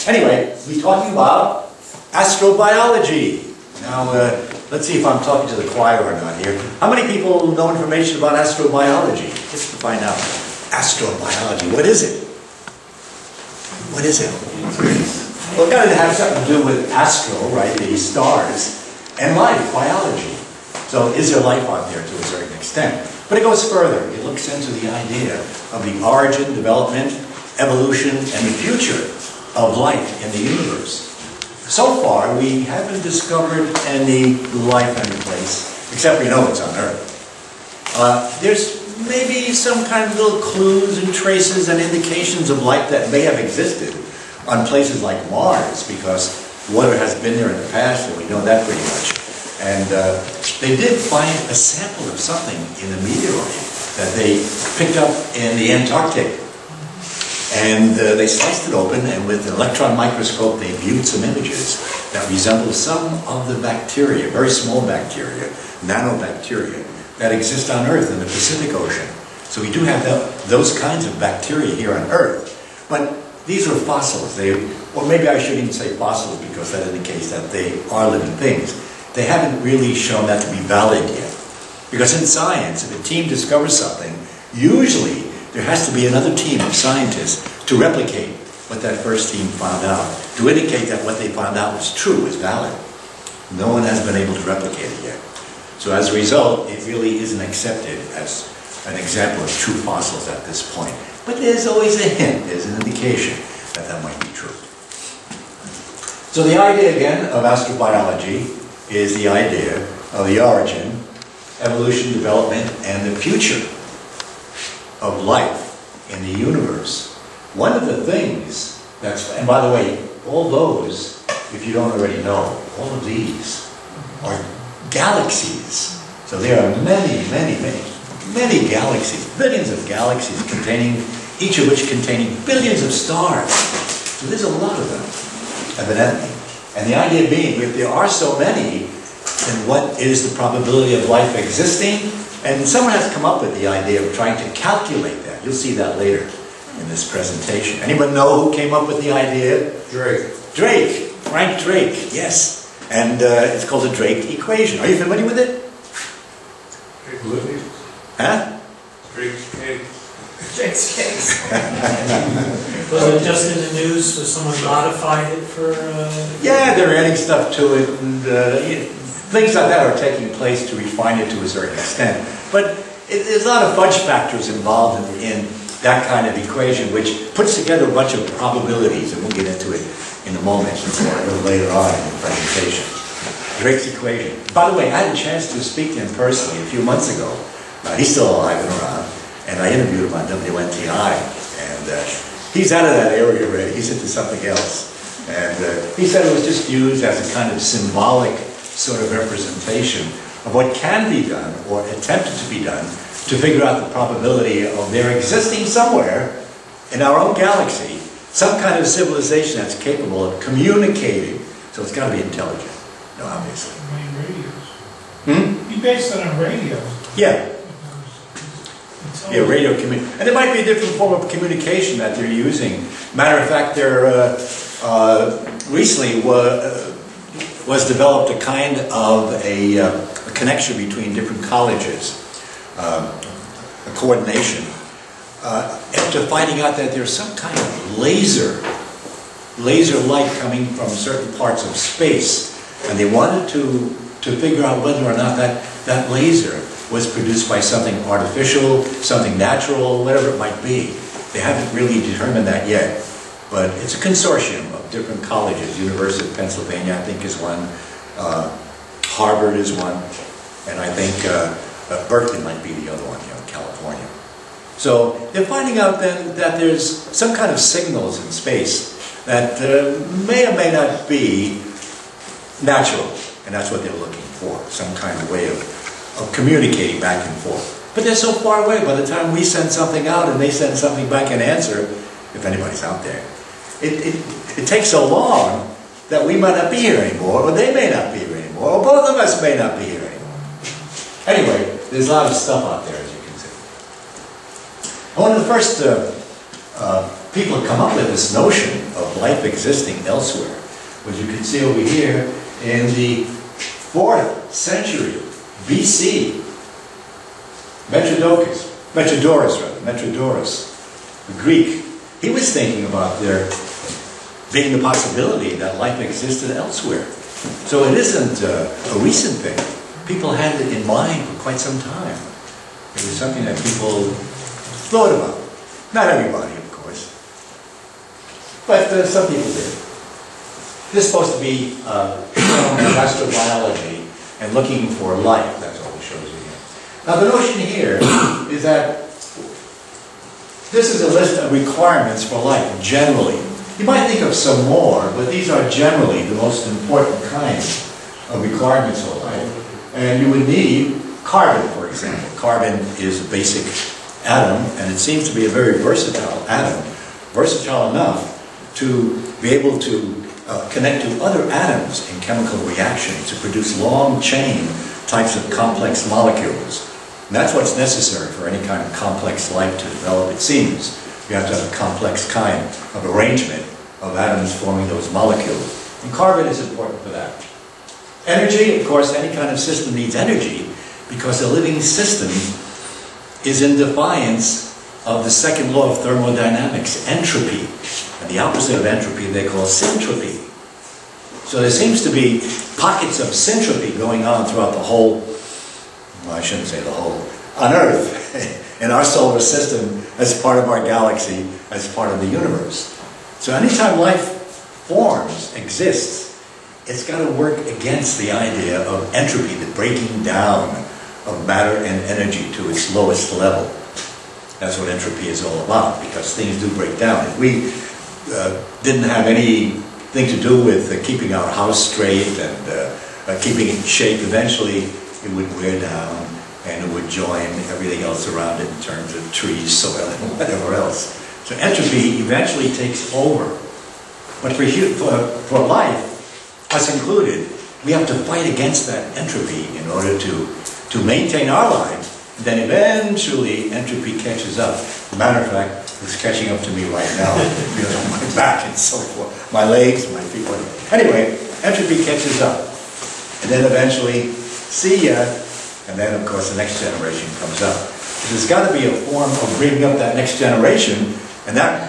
Anyway, we're talking about astrobiology. Now, let's see if I'm talking to the choir or not here. How many people know information about astrobiology? Just to find out. Astrobiology, what is it? What is it? Well, it's got to have something to do with astro, right, the stars, and life, biology. So is there life out there to a certain extent? But it goes further. It looks into the idea of the origin, development, evolution, and the future of life in the universe. So far, we haven't discovered any life any place, except we know it's on Earth. There's maybe some kind of little clues and traces and indications of life that may have existed on places like Mars, because water has been there in the past, and we know that pretty much. And they did find a sample of something in a meteorite that they picked up in the Antarctic. And they sliced it open, and with an electron microscope they viewed some images that resemble some of the bacteria, very small bacteria, nanobacteria, that exist on Earth in the Pacific Ocean. So we do have those kinds of bacteria here on Earth. But these are fossils. Or maybe I shouldn't even say fossils, because that indicates that they are living things. They haven't really shown that to be valid yet. Because in science, if a team discovers something, usually there has to be another team of scientists to replicate what that first team found out, to indicate that what they found out was true, is valid. No one has been able to replicate it yet. So as a result, it really isn't accepted as an example of true fossils at this point. But there's always a hint, there's an indication that that might be true. So the idea again of astrobiology is the idea of the origin, evolution, development, and the future of life in the universe. One of the things that's, and by the way, all those, if you don't already know, all of these are galaxies. So there are many galaxies, billions of galaxies containing, each of which containing billions of stars. So there's a lot of them, evidently. And the idea being, if there are so many, then what is the probability of life existing? And someone has come up with the idea of trying to calculate that. You'll see that later in this presentation. Anyone know who came up with the idea? Drake. Drake. Frank Drake, yes. And it's called the Drake equation. Are you familiar with it? Drake Living. Huh? Drake's cake. Drake's cakes. Was it just in the news? Was someone modified it for... Yeah, they're adding stuff to it, and things like that are taking place to refine it to a certain extent. But there's a lot of fudge factors involved in that kind of equation, which puts together a bunch of probabilities, and we'll get into it in a moment, or a little later on in the presentation. Drake's equation. By the way, I had a chance to speak to him personally a few months ago. He's still alive and around, and I interviewed him on WNTI, and he's out of that area already. He's into something else. And he said it was just used as a kind of symbolic sort of representation of what can be done, or attempted to be done, to figure out the probability of there existing somewhere in our own galaxy some kind of civilization that's capable of communicating. So it's got to be intelligent, no, obviously. Radios. You based it on radios. Yeah. Yeah, radio communication. And there might be a different form of communication that they're using. Matter of fact, there recently was developed a kind of a connection between different colleges, a coordination, after finding out that there's some kind of laser light coming from certain parts of space, and they wanted to figure out whether or not that laser was produced by something artificial, something natural, whatever it might be. They haven't really determined that yet, but it's a consortium of different colleges. University of Pennsylvania, I think, is one. Harvard is one, and I think Berkeley might be the other one, in California. So they're finding out then that there's some kind of signals in space that may or may not be natural, and that's what they're looking for, some kind of way of communicating back and forth. But they're so far away, by the time we send something out and they send something back in answer, if anybody's out there, it takes so long that we might not be here anymore, or they may not be here anymore, or both of us may not be here anymore. Anyway, there's a lot of stuff out there, as you can see. And one of the first people to come up with this notion of life existing elsewhere. Which you can see over here in the 4th century BC, Metrodorus, the Greek, he was thinking about there being the possibility that life existed elsewhere. So it isn't a recent thing. People had it in mind for quite some time. It was something that people thought about. Not everybody, of course. But some people did. This is supposed to be astrobiology and looking for life. That's all it shows you here. Now the notion here is that this is a list of requirements for life, generally. You might think of some more, but these are generally the most important kinds of requirements for life. And you would need carbon, for example. Carbon is a basic atom, and it seems to be a very versatile atom. Versatile enough to be able to connect to other atoms in chemical reactions to produce long chain types of complex molecules. And that's what's necessary for any kind of complex life to develop, it seems. You have to have a complex kind of arrangement of atoms forming those molecules. And carbon is important for that. Energy, of course, any kind of system needs energy because a living system is in defiance of the second law of thermodynamics, entropy. And the opposite of entropy they call syntropy. So there seems to be pockets of syntropy going on throughout the whole, well, I shouldn't say the whole, on Earth, in our solar system, as part of our galaxy, as part of the universe. So anytime life forms, exists, it's got to work against the idea of entropy, the breaking down of matter and energy to its lowest level. That's what entropy is all about, because things do break down. If we didn't have anything to do with keeping our house straight and keeping it in shape, eventually it would wear down and it would join everything else around it in terms of trees, soil, and whatever else. So entropy eventually takes over. But for life, us included, we have to fight against that entropy in order to maintain our lives. Then eventually entropy catches up. As a matter of fact, it's catching up to me right now. Because of my back and so forth. My legs, my feet, whatever. Anyway, entropy catches up. And then eventually, see ya. And then, of course, the next generation comes up. But there's got to be a form of bringing up that next generation, and that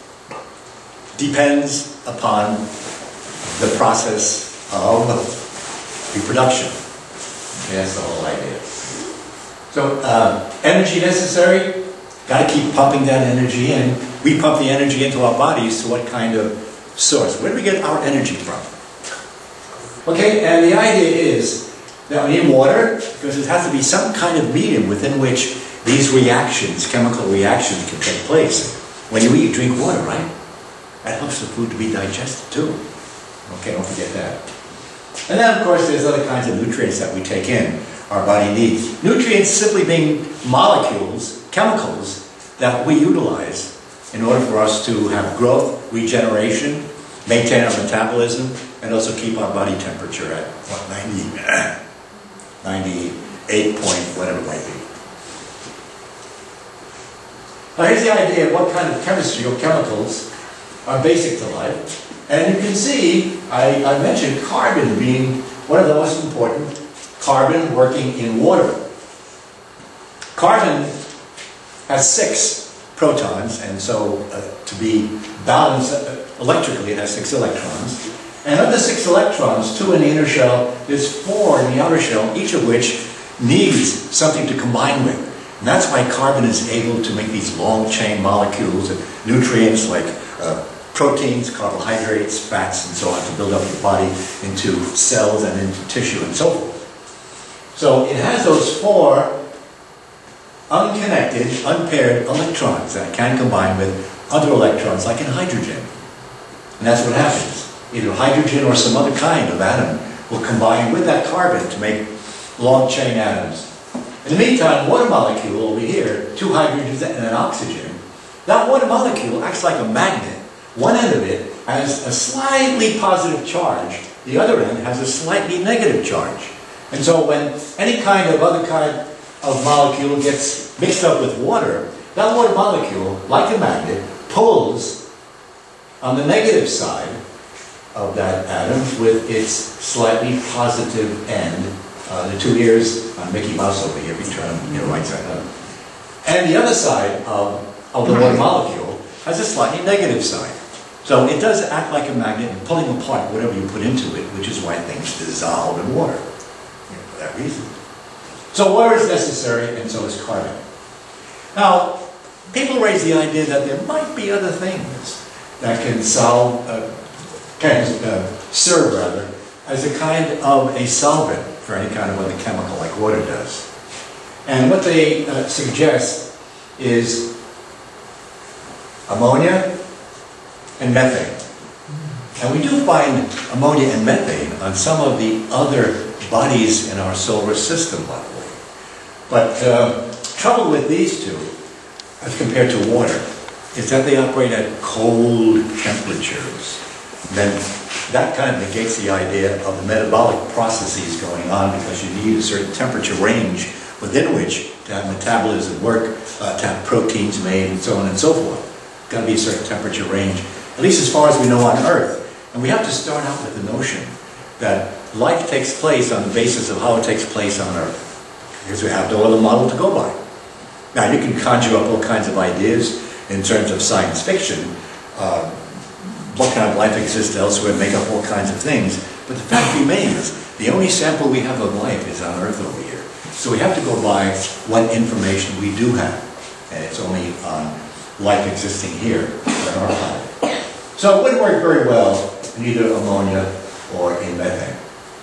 depends upon the process of reproduction. Okay, that's the whole idea. So, energy necessary, got to keep pumping that energy in. We pump the energy into our bodies to what kind of source? Where do we get our energy from? Okay, and the idea is that we need water, because it has to be some kind of medium within which these reactions, chemical reactions, can take place. When you eat, you drink water, right? That helps the food to be digested too. Okay, don't forget that. And then, of course, there's other kinds of nutrients that we take in, our body needs. Nutrients simply being molecules, chemicals, that we utilize in order for us to have growth, regeneration, maintain our metabolism, and also keep our body temperature at, what, 98 point, whatever it might be. Now here's the idea of what kind of chemistry or chemicals are basic to life. And you can see, I mentioned carbon being one of the most important. Carbon working in water. Carbon has 6 protons, and so to be balanced electrically, it has 6 electrons. And of the 6 electrons, 2 in the inner shell, there's 4 in the outer shell, each of which needs something to combine with. And that's why carbon is able to make these long chain molecules and nutrients like proteins, carbohydrates, fats, and so on to build up the body into cells and into tissue and so forth. So it has those 4 unconnected, unpaired electrons that can combine with other electrons like in hydrogen. And that's what happens. Either hydrogen or some other kind of atom will combine with that carbon to make long chain atoms. In the meantime, water molecule over here, 2 hydrogens and an oxygen, that water molecule acts like a magnet. One end of it has a slightly positive charge, the other end has a slightly negative charge. And so when any kind of other kind of molecule gets mixed up with water, that water molecule, like a magnet, pulls on the negative side of that atom with its slightly positive end. The two ears on Mickey Mouse over here, if you turn them right side up. And the other side of the water molecule has a slightly negative side. So it does act like a magnet and pulling apart whatever you put into it, which is why things dissolve in water, for that reason. So water is necessary, and so is carbon. Now, people raise the idea that there might be other things that can serve as a kind of a solvent for any kind of other chemical like water does. And what they suggest is ammonia and methane. And we do find ammonia and methane on some of the other bodies in our solar system, by the way. But trouble with these two, as compared to water, is that they operate at cold temperatures. Then that kind of negates the idea of the metabolic processes going on, because you need a certain temperature range within which to have metabolism work, to have proteins made, and so on and so forth. Got to be a certain temperature range, at least as far as we know on Earth. And we have to start out with the notion that life takes place on the basis of how it takes place on Earth, because we have no other model to go by. Now, you can conjure up all kinds of ideas in terms of science fiction. What kind of life exists elsewhere, make up all kinds of things. But the fact remains, the only sample we have of life is on Earth over here. So we have to go by what information we do have. And it's only on life existing here on our planet. So it wouldn't work very well in either ammonia or in methane.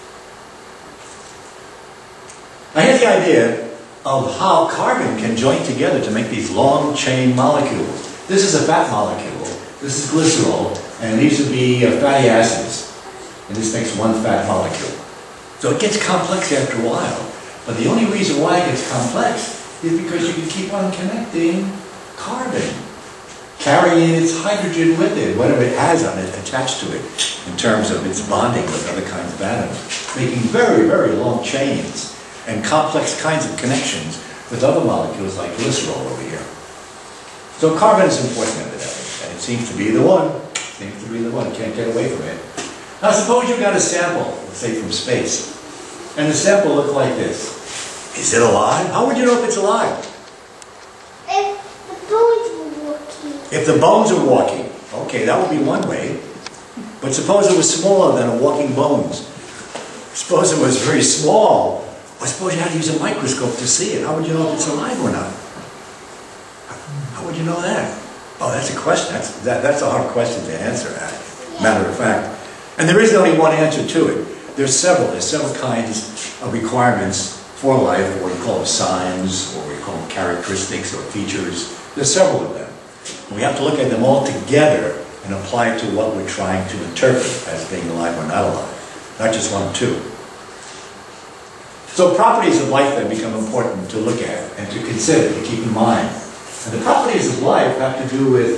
Now here's the idea of how carbon can join together to make these long chain molecules. This is a fat molecule. This is glycerol. And these would be fatty acids. And this makes one fat molecule. So it gets complex after a while. But the only reason why it gets complex is because you can keep on connecting carbon, carrying its hydrogen with it, whatever it has on it, attached to it, in terms of its bonding with other kinds of atoms, making very, very long chains and complex kinds of connections with other molecules like glycerol over here. So carbon is important evidently, and it seems to be the one. Seems to be the one, can't get away from it. Now suppose you've got a sample, let's say from space, and the sample looked like this. Is it alive? How would you know if it's alive? If the bones were walking. If the bones are walking, okay, that would be one way. But suppose it was smaller than a walking bones. Suppose it was very small. Or suppose you had to use a microscope to see it. How would you know if it's alive or not? How would you know that? Oh, that's a question. That's a hard question to answer, matter of fact. And there isn't only one answer to it. There's several kinds of requirements for life, or we call them signs, or we call them characteristics or features. There's several of them. And we have to look at them all together and apply it to what we're trying to interpret as being alive or not alive. Not just one or two. So properties of life then become important to look at and to consider, to keep in mind. And the properties of life have to do with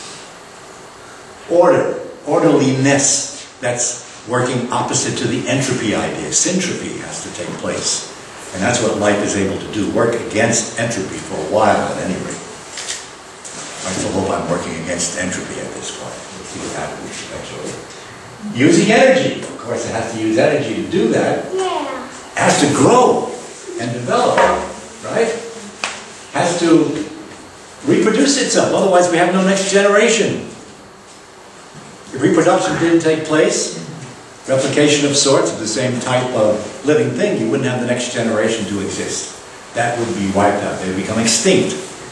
order, orderliness. That's working opposite to the entropy idea. Syntropy has to take place. And that's what life is able to do, work against entropy for a while at any rate. I still hope I'm working against entropy at this point. Let's see what happens eventually. Using energy. Of course, it has to use energy to do that. Yeah. It has to grow and develop, right? Has to reproduce itself, otherwise we have no next generation. If reproduction didn't take place, replication of sorts of the same type of living thing, you wouldn't have the next generation to exist. That would be wiped out. They would become extinct.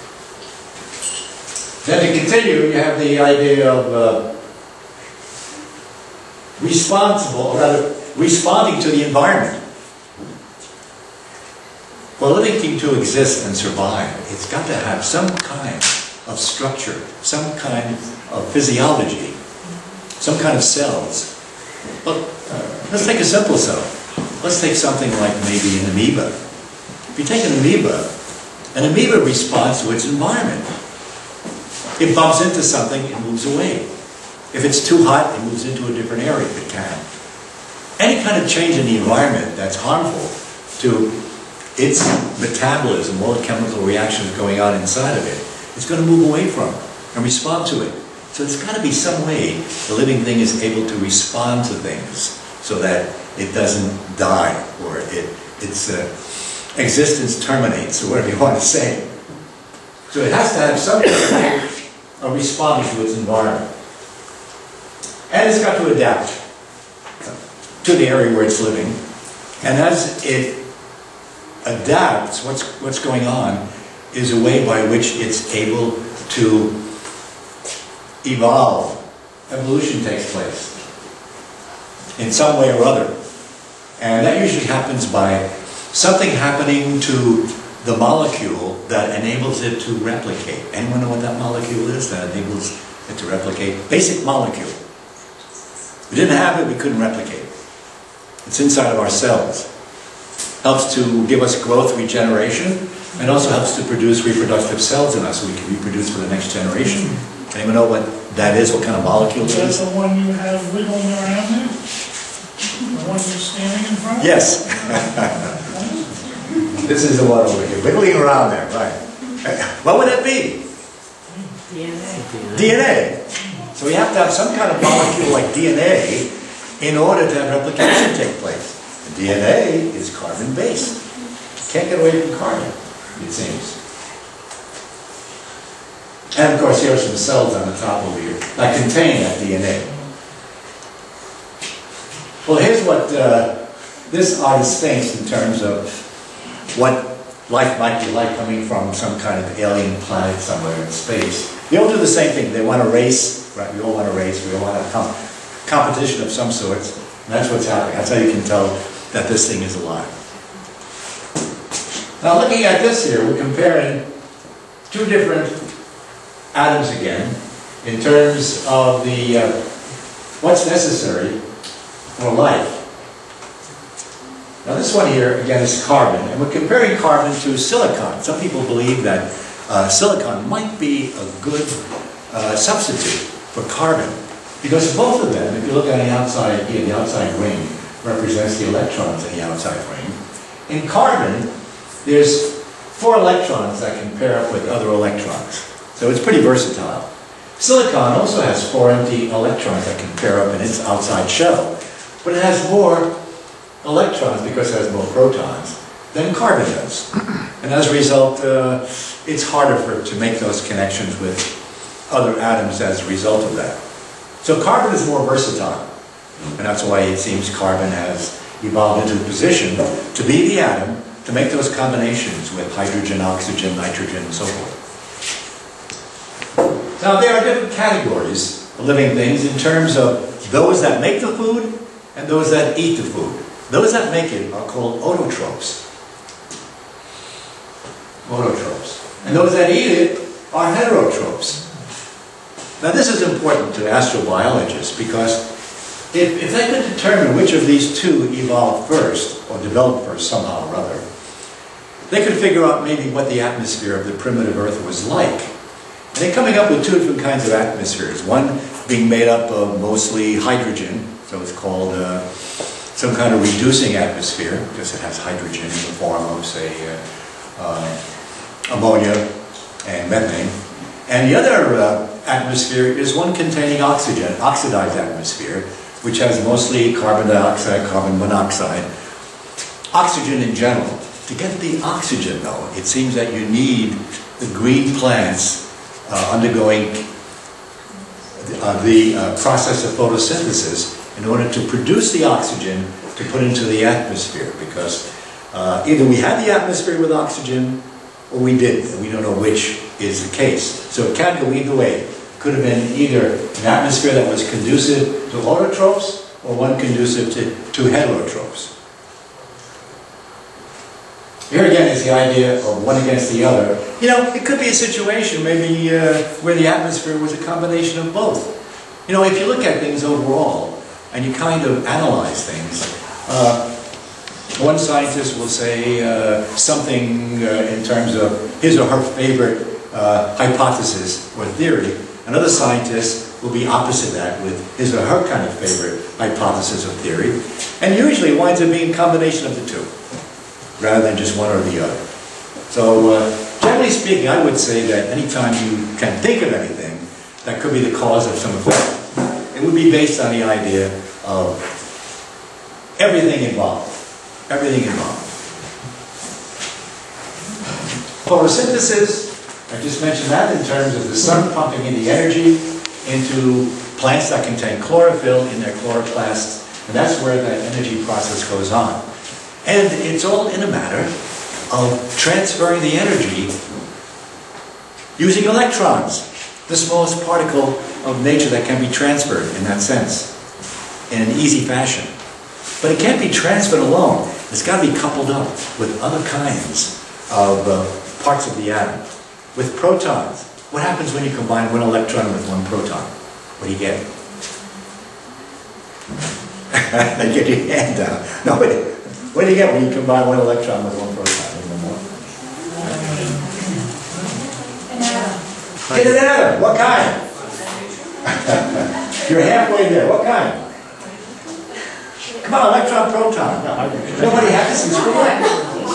Then to continue, you have the idea of responding to the environment. For a living thing to exist and survive, it's got to have some kind of structure, some kind of physiology, some kind of cells. Look, let's take a simple cell. Let's take something like maybe an amoeba. If you take an amoeba responds to its environment. It bumps into something, it moves away. If it's too hot, it moves into a different area if it can. Any kind of change in the environment that's harmful to its metabolism, all the chemical reactions going on inside of it, it's going to move away from and respond to it. So there's got to be some way the living thing is able to respond to things so that it doesn't die or its existence terminates, or whatever you want to say. So it has to have some kind of response to its environment. And it's got to adapt to the area where it's living. And as it adapts, what's going on is a way by which it's able to evolve. Evolution takes place in some way or other. And that usually happens by something happening to the molecule that enables it to replicate. Anyone know what that molecule is that enables it to replicate? Basic molecule. If we didn't have it, we couldn't replicate. It's inside of our cells. Helps to give us growth, regeneration, and also helps to produce reproductive cells in us so we can reproduce for the next generation. Anyone know what that is? What kind of molecule it Is that is? the one you have wiggling around there? The one you're standing in front of? Yes. This is the one over here, wiggling around there, right. What would that be? DNA. So we have to have some kind of molecule like DNA in order to have replication take place. And DNA is carbon-based. Can't get away from carbon, it seems. And of course, here are some cells on the top over here that contain that DNA. Well, here's what this artist thinks in terms of what life might be like coming from some kind of alien planet somewhere in space. They all do the same thing. They want to race, right? We all want to race. We all want to have competition of some sorts. And that's what's happening. That's how you can tell that this thing is alive. Now, looking at this here, we're comparing two different atoms again in terms of the what's necessary for life. Now, this one here again is carbon, and we're comparing carbon to silicon. Some people believe that silicon might be a good substitute for carbon, because both of them, if you look on the outside here, the outside ring represents the electrons in the outside ring. In carbon, there's 4 electrons that can pair up with other electrons. So it's pretty versatile. Silicon also has 4 empty electrons that can pair up in its outside shell. But it has more electrons because it has more protons than carbon does. And as a result, it's harder for it to make those connections with other atoms as a result of that. So carbon is more versatile. And that's why it seems carbon has evolved into a position to be the atom to make those combinations with hydrogen, oxygen, nitrogen, and so forth. Now, there are different categories of living things in terms of those that make the food and those that eat the food. Those that make it are called autotrophs. Autotrophs. And those that eat it are heterotrophs. Now, this is important to astrobiologists because if they could determine which of these two evolved first, or developed first somehow or other, they could figure out maybe what the atmosphere of the primitive Earth was like. And they're coming up with 2 different kinds of atmospheres. One being made up of mostly hydrogen, so it's called some kind of reducing atmosphere, because it has hydrogen in the form of, say, ammonia and methane. And the other atmosphere is one containing oxygen, oxidized atmosphere, which has mostly carbon dioxide, carbon monoxide, oxygen in general. To get the oxygen, though, it seems that you need the green plants undergoing the process of photosynthesis in order to produce the oxygen to put into the atmosphere, because either we had the atmosphere with oxygen or we didn't, and we don't know which is the case. So it can't go either way. It could have been either an atmosphere that was conducive to autotrophs or one conducive to heterotrophs. Here again is the idea of one against the other. You know, it could be a situation maybe where the atmosphere was a combination of both. You know, if you look at things overall and you kind of analyze things, one scientist will say something in terms of his or her favorite hypothesis or theory. Another scientist will be opposite that with his or her kind of favorite hypothesis or theory. And usually it winds up being a combination of the two, rather than just one or the other. So, generally speaking, I would say that anytime you can think of anything, that could be the cause of some effect. It would be based on the idea of everything involved. Everything involved. Photosynthesis, I just mentioned that in terms of the sun pumping in the energy into plants that contain chlorophyll in their chloroplasts, and that's where that energy process goes on. And it's all in a matter of transferring the energy using electrons, the smallest particle of nature that can be transferred in that sense, in an easy fashion. But it can't be transferred alone. It's got to be coupled up with other kinds of parts of the atom. With protons, what happens when you combine one electron with one proton? What do you get? Get your hand down. No, what do you get when you combine one electron with one proton? Even more. Get an atom. What kind? You're halfway there. What kind? Come on, electron, proton. No. Nobody has this in school.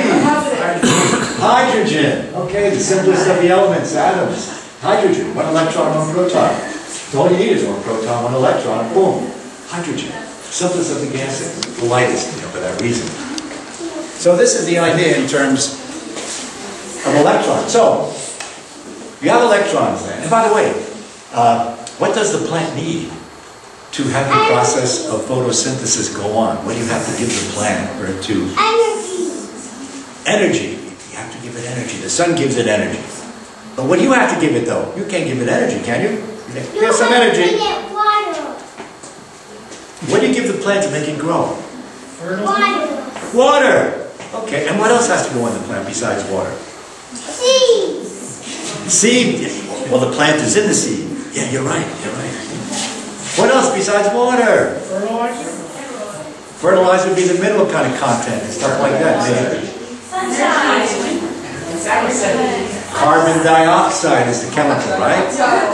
Hydrogen. Okay, the simplest of the elements, atoms. Hydrogen. One electron, one proton. So all you need is one proton, one electron, boom. Hydrogen. Simplest of the gases. The lightest, for that reason. So this is the idea in terms of electrons. So, you have electrons then. And by the way, what does the plant need to have the process of photosynthesis go on? What do you have to give the plant for it to... Energy. You have to give it energy. The sun gives it energy. But what do you have to give it though? You can't give it energy, can you? Give some energy. What do you give the plant to make it grow? Water. Water. Okay, and what else has to go in the plant besides water? Seeds. Seed. Well, the plant is in the seed. Yeah, you're right. You're right. What else besides water? Fertilizer. Fertilizer would be the mineral kind of content. Start like that. Maybe. Carbon dioxide is the chemical, right?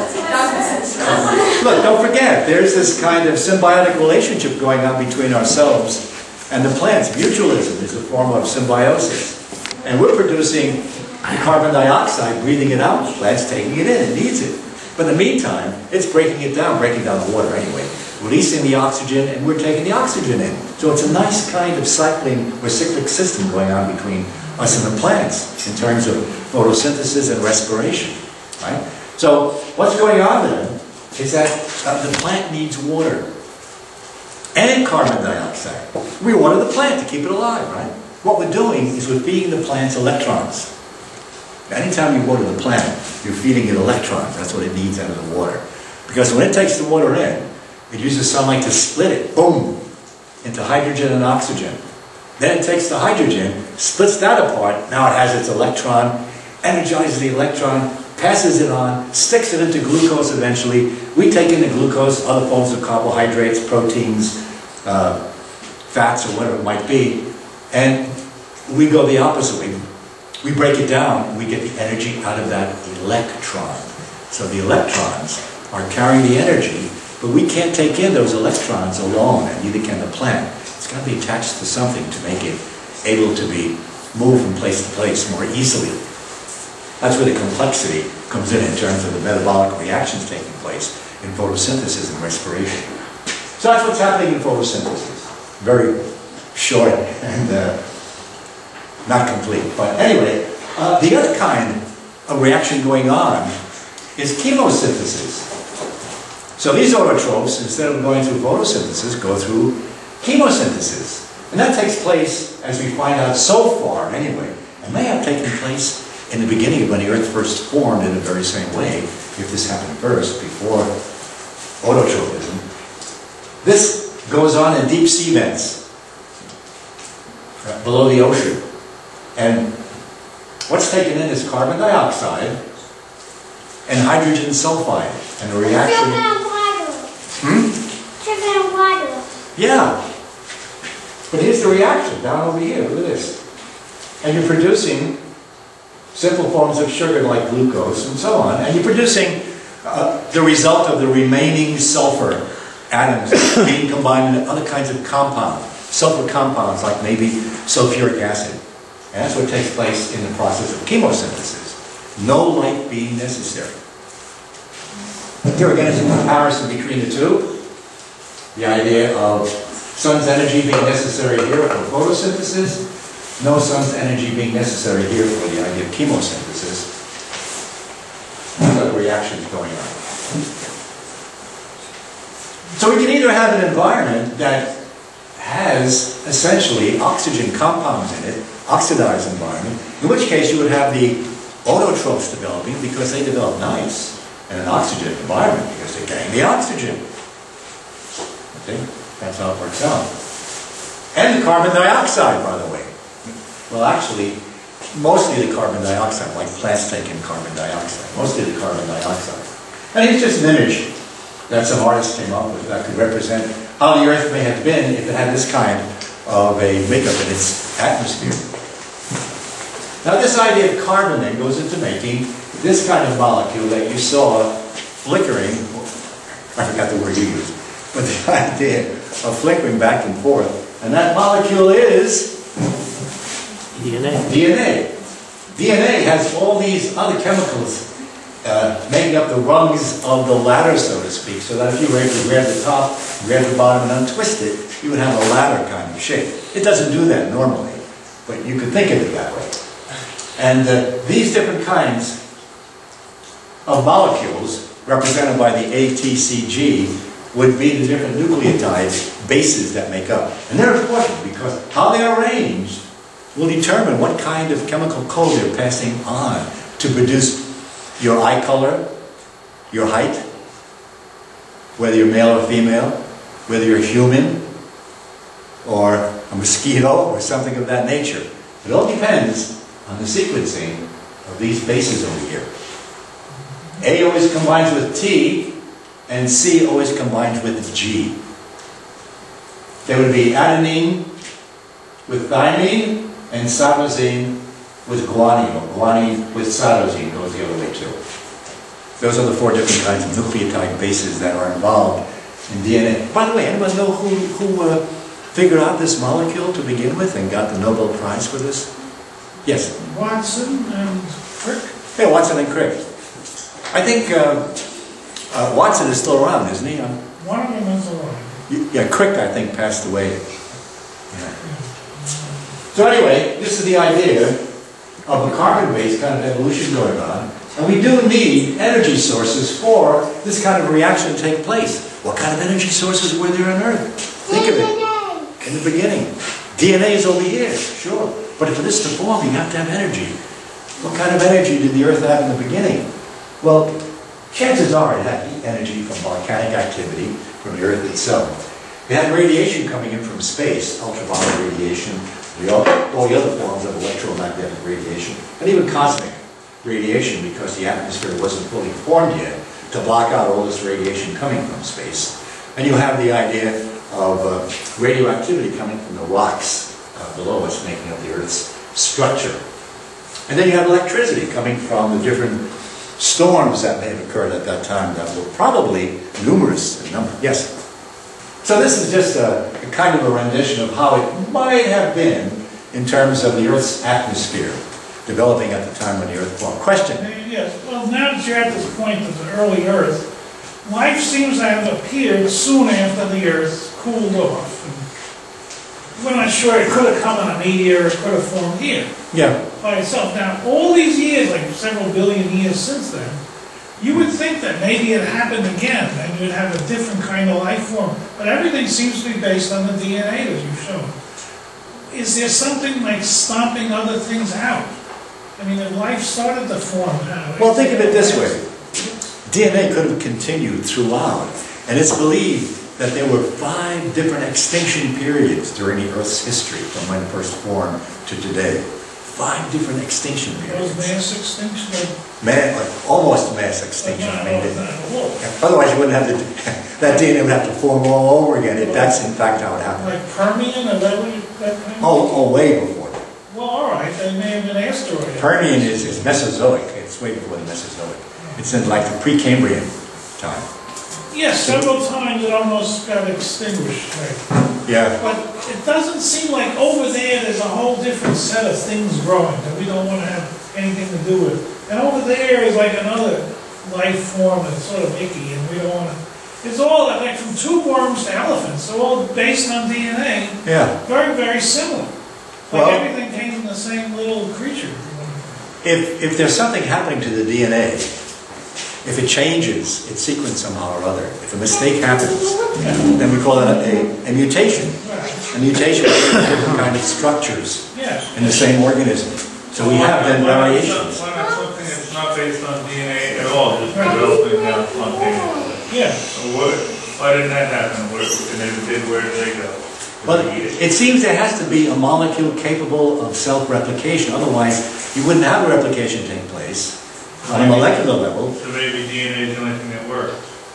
Look, don't forget, there's this kind of symbiotic relationship going on between ourselves and the plants. Mutualism is a form of symbiosis. And we're producing carbon dioxide, breathing it out. The plant's taking it in, it needs it. But in the meantime, it's breaking down the water anyway, releasing the oxygen, and we're taking the oxygen in. So it's a nice kind of cycling or cyclic system going on between us and the plants in terms of photosynthesis and respiration, right? So what's going on then is that the plant needs water and carbon dioxide. We water the plant to keep it alive, right? What we're doing is we're feeding the plants electrons. Anytime you water the plant, you're feeding it electrons. That's what it needs out of the water. Because when it takes the water in, it uses sunlight to split it, boom, into hydrogen and oxygen. Then it takes the hydrogen, splits that apart, now it has its electron, energizes the electron, passes it on, sticks it into glucose eventually. We take in the glucose, other forms of carbohydrates, proteins, fats, or whatever it might be, and we go the opposite way. We break it down, and we get the energy out of that electron. So the electrons are carrying the energy, but we can't take in those electrons alone, and neither can the plant. It's got to be attached to something to make it able to be moved from place to place more easily. That's where the complexity comes in terms of the metabolic reactions taking place in photosynthesis and respiration. So that's what's happening in photosynthesis. Very short and not complete. But anyway, the other kind of reaction going on is chemosynthesis. So these autotrophs, instead of going through photosynthesis, go through chemosynthesis. And that takes place, as we find out so far anyway, and may have taken place in the beginning of when the Earth first formed in the very same way, if this happened first, before autotrophism. This goes on in deep sea vents, below the ocean. And what's taken in is carbon dioxide and hydrogen sulfide. And the reaction... Water. Yeah. But here's the reaction, down over here, look at this. And you're producing simple forms of sugar like glucose and so on, and you're producing the result of the remaining sulfur atoms being combined into other kinds of compounds, sulfur compounds like maybe sulfuric acid. And that's what takes place in the process of chemosynthesis. No light being necessary. Here again is a comparison between the two. The idea of sun's energy being necessary here for photosynthesis, no sun's energy being necessary here for the idea of chemosynthesis. These are the reactions going on. So we can either have an environment that has essentially oxygen compounds in it, oxidized environment, in which case you would have the autotrophs developing because they develop nice, and an oxygen environment because they're getting the oxygen. Okay? That's how it works out. And carbon dioxide, by the way. Well, actually, mostly the carbon dioxide, like plants take in carbon dioxide. Mostly the carbon dioxide. And it's just an image that some artists came up with that could represent how the Earth may have been if it had this kind of a makeup in its atmosphere. Now, this idea of carbon then goes into making this kind of molecule that you saw flickering. I forgot the word you used. But the idea of flickering back and forth. And that molecule is DNA. DNA. DNA has all these other chemicals making up the rungs of the ladder, so to speak, so that if you were able to grab the top, grab the bottom, and untwist it, you would have a ladder kind of shape. It doesn't do that normally, but you could think of it that way. And these different kinds of molecules, represented by the ATCG, would be the different nucleotide bases that make up. And they're important because how they're arranged will determine what kind of chemical code they're passing on to produce your eye color, your height, whether you're male or female, whether you're human or a mosquito or something of that nature. It all depends on the sequencing of these bases over here. A always combines with T, and C always combines with G. There would be adenine with thymine, and cytosine with guanine, or guanine with cytosine goes the other way too. Those are the 4 different kinds of nucleotide bases that are involved in DNA. By the way, anyone know who figured out this molecule to begin with and got the Nobel Prize for this? Yes? Watson and Crick. Yeah, Watson and Crick. I think Watson is still around, isn't he? One of them is alive. Yeah, Crick, I think, passed away. Yeah. So anyway, this is the idea of a carbon-based kind of evolution going on. And we do need energy sources for this kind of reaction to take place. What kind of energy sources were there on Earth? Think of it. In the beginning. DNA is over here, sure. But for this to form, you have to have energy. What kind of energy did the Earth have in the beginning? Well, chances are it had heat energy from volcanic activity from the Earth itself. It had radiation coming in from space, ultraviolet radiation, all the other forms of electromagnetic radiation, and even cosmic radiation, because the atmosphere wasn't fully formed yet to block out all this radiation coming from space. And you have the idea of radioactivity coming from the rocks below us, making up the Earth's structure. And then you have electricity coming from the different storms that may have occurred at that time that were probably numerous in number. Yes? So this is just a kind of a rendition of how it might have been in terms of the Earth's atmosphere developing at the time when the Earth formed. Question? Yes, well, now that you're at this point of the early Earth, life seems to have appeared soon after the Earth cooled off. We're not sure, it could have come on a meteor, it could have formed here Yeah. by itself. Now, all these years, like several billion years since then, you would think that maybe it happened again, and you'd have a different kind of life form. But everything seems to be based on the DNA that you've shown. Is there something like stomping other things out? I mean, if life started to form now... Well, think of it this way. DNA could have continued throughout. And it's believed that there were 5 different extinction periods during the Earth's history, from when it first formed to today. 5 different extinction periods. Was mass extinction? Like almost mass extinction. I mean, otherwise you wouldn't have to, that DNA would have to form all over again. That's in fact how it happened. Like Permian, or that kind of... Oh, way before that. Well, all right, they may have been asteroid. Permian is Mesozoic. It's way before the Mesozoic. It's in like the Precambrian time. Yes, several times it almost got extinguished. Right? Yeah. But it doesn't seem like over there there's a whole different set of things growing that we don't want to have anything to do with. And over there is like another life form that's sort of icky, and we don't want to. It's all like from tube worms to elephants. They're all based on DNA. Yeah. Very, very similar. Like Well, everything came from the same little creature. if there's something happening to the DNA, if it changes its sequence somehow or other, if a mistake happens, then we call that a mutation. Right. A mutation is different kind of structures Yeah. in the same organism. So we have then variations. Why not something that's not based on DNA at all, just developing now spontaneously? Yeah. So why didn't that happen? And if it did, where did they go? But it seems there has to be a molecule capable of self-replication. Otherwise, you wouldn't have a replication take place on a molecular level. So maybe DNA is the only thing that works.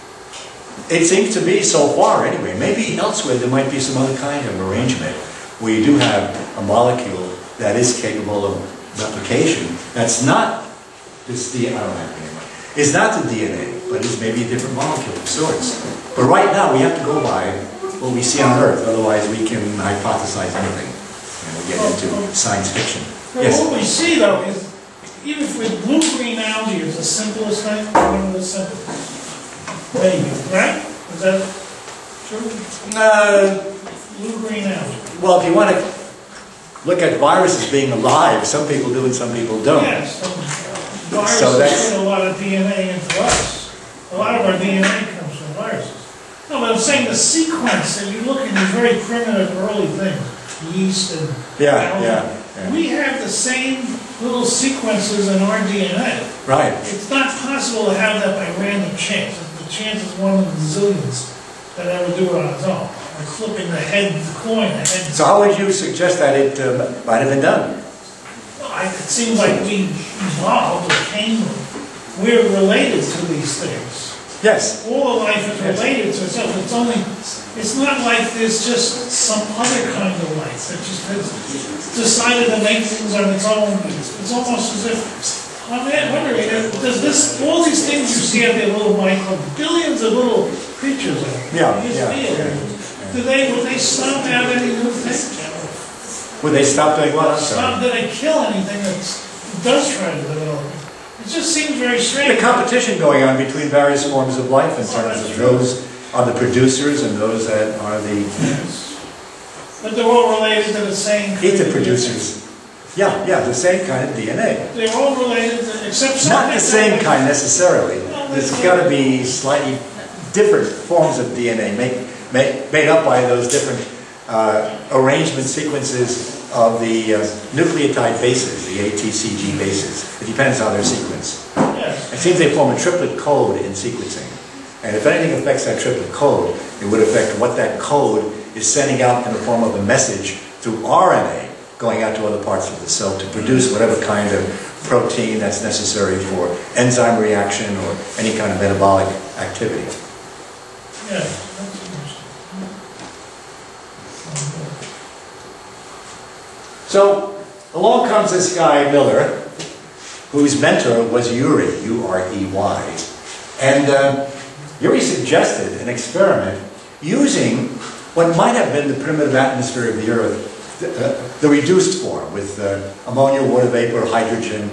It seems to be so far anyway. Maybe elsewhere there might be some other kind of arrangement where you do have a molecule that is capable of replication. That's not this DNA. I don't have it anymore. It's not the DNA, but it's maybe a different molecule of sorts. But right now we have to go by what we see on Earth. Otherwise we can hypothesize anything. And we get into science fiction. Well, Yes. what we see though is, even with blue-green algae is the simplest thing, one of the simplest. Maybe, right? Is that true? Blue-green algae. Well, if you want to look at viruses being alive, some people do and some people don't. Yes, So viruses that's- put a lot of DNA into us. A lot of our DNA comes from viruses. No, but I'm saying the sequence, if you look at these very primitive early things, yeast and Yeah, algae, yeah. we have the same little sequences in our DNA. Right. It's not possible to have that by random chance. The chance is one in zillions that ever do it on its own. Like flipping the head, the coin, the head. So how would you suggest that it might have been done? It seems like we evolved or came, we're related to these things. Yes. All of life is related to itself. It's not like there's just some other kind of life that just has decided to make things on its own. It's almost as if, I'm wondering, does this, all these things you see out there, little billions of little creatures out there. Yeah, You just yeah, feel it. yeah. Would they stop out any new things? Would they stop doing what? I'm sorry. Do they kill anything that does try to develop? It just seems very The strange. competition going on between various forms of life in terms of those are the producers and those that are the But they're all related to the same. eat the producers. Yeah, yeah, the same kind of DNA. They're all related, except some. Not the same kind necessarily. There's got to be slightly different forms of DNA made up by those different arrangement sequences of the nucleotide bases, the ATCG bases. It depends on their sequence. Yes. It seems they form a triplet code in sequencing. And if anything affects that triplet code, it would affect what that code is sending out in the form of a message through RNA going out to other parts of the cell to produce whatever kind of protein that's necessary for enzyme reaction or any kind of metabolic activity. Yeah, that's interesting. So along comes this guy Miller, whose mentor was Urey, U-R-E-Y. And Urey suggested an experiment using what might have been the primitive atmosphere of the Earth, the reduced form, with ammonia, water vapor, hydrogen,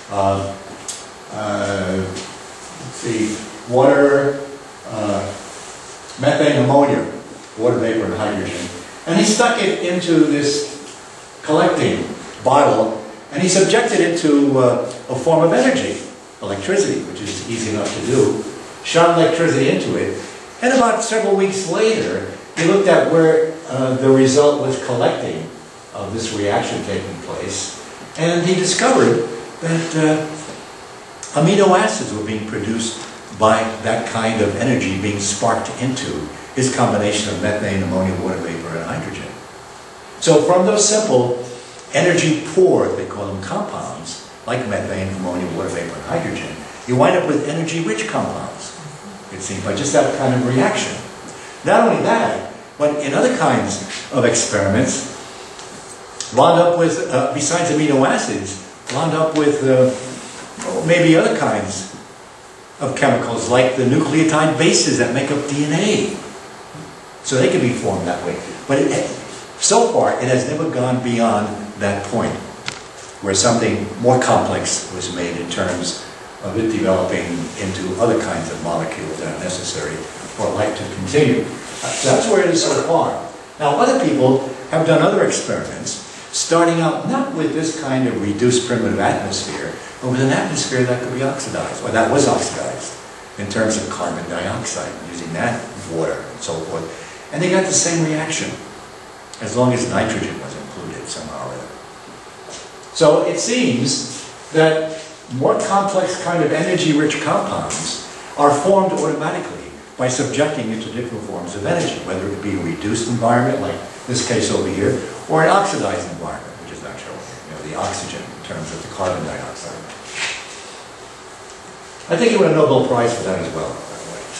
let's see, water, methane, ammonia, water vapor, and hydrogen. And he stuck it into this collecting bottle, and he subjected it to a form of energy, electricity, which is easy enough to do. Shot electricity into it, and about several weeks later, he looked at where the result was collecting of this reaction taking place, and he discovered that amino acids were being produced by that kind of energy being sparked into his combination of methane, ammonia, water vapor, and hydrogen. So from those simple energy poor, they call them compounds, like methane, ammonia, water vapor, and hydrogen, you wind up with energy rich compounds, it seems, by just that kind of reaction. Not only that, but in other kinds of experiments, wound up with, besides amino acids, wound up with maybe other kinds of chemicals, like the nucleotide bases that make up DNA. So they can be formed that way. But so far, it has never gone beyond that point, where something more complex was made in terms of it developing into other kinds of molecules that are necessary for life to continue. So that's where it is so far. Now, other people have done other experiments, starting out not with this kind of reduced primitive atmosphere, but with an atmosphere that could be oxidized, or that was oxidized, in terms of carbon dioxide, using that, water, and so forth. And they got the same reaction, as long as nitrogen was included somehow or other. So it seems that more complex kind of energy-rich compounds are formed automatically by subjecting it to different forms of energy, whether it be a reduced environment, like this case over here, or an oxidized environment, which is not shown here, the oxygen in terms of the carbon dioxide. I think he won a Nobel Prize for that as well, by the way.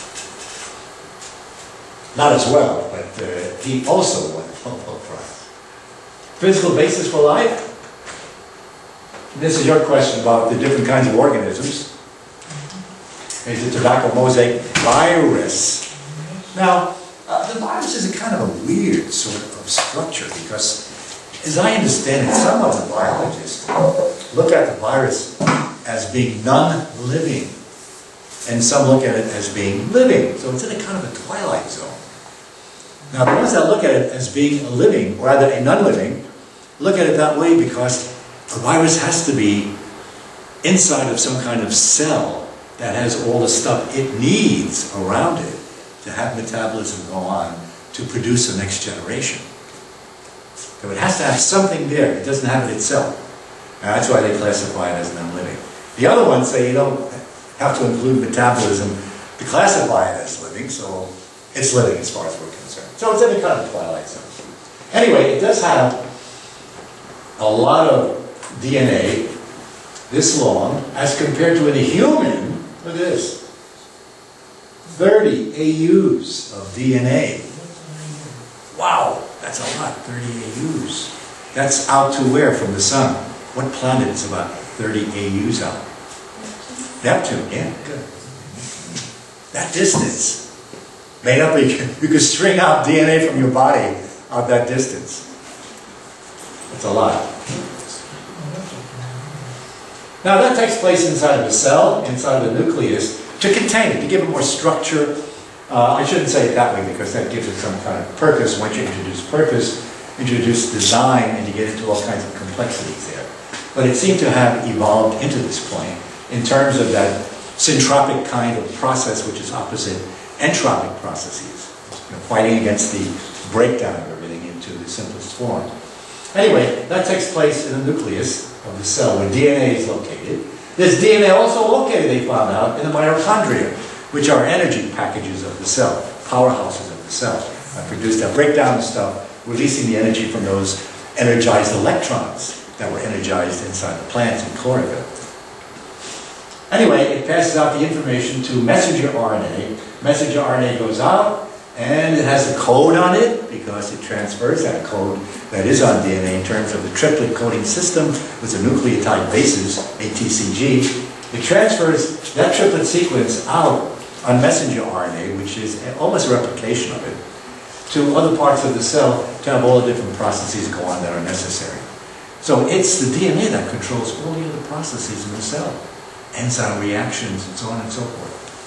Not as well, but he also won a Nobel Prize. Physical basis for life? This is your question about the different kinds of organisms. Is the tobacco mosaic virus? Now, the virus is a kind of a weird sort of structure because, as I understand it, some of the biologists look at the virus as being non-living, and some look at it as being living. So it's in a kind of a twilight zone. Now, the ones that look at it as being a living, or rather a non-living, look at it that way because a virus has to be inside of some kind of cell that has all the stuff it needs around it to have metabolism go on to produce the next generation. So it has to have something there. It doesn't have it itself. And that's why they classify it as non-living. The other ones say you don't have to include metabolism to classify it as living, so it's living as far as we're concerned. So it's in a kind of twilight zone. Anyway, it does have a lot of DNA this long as compared to in a human. Look at this. 30 AUs of DNA. Wow, that's a lot, 30 AUs. That's out to where from the sun? What planet is about 30 AUs out? Neptune, yeah, good. That distance. Made up, you could string out DNA from your body out that distance. That's a lot. Now that takes place inside of a cell, inside of the nucleus, to contain it, to give it more structure. I shouldn't say it that way because that gives it some kind of purpose. Once you introduce purpose, introduce design, and you get into all kinds of complexities there. But it seemed to have evolved into this point in terms of that syntropic kind of process which is opposite entropic processes, fighting against the breakdown of everything into the simplest form. Anyway, that takes place in the nucleus of the cell where DNA is located. There's DNA also located, they found out, in the mitochondria, which are energy packages of the cell, powerhouses of the cell. That produce that breakdown of stuff, releasing the energy from those energized electrons that were energized inside the plants in chlorophyll. Anyway, it passes out the information to messenger RNA. Messenger RNA goes out, and it has a code on it because it transfers that code that is on DNA in terms of the triplet coding system with the nucleotide bases, ATCG. It transfers that triplet sequence out on messenger RNA, which is almost a replication of it, to other parts of the cell to have all the different processes go on that are necessary. So it's the DNA that controls all the other processes in the cell, enzyme reactions and so on and so forth.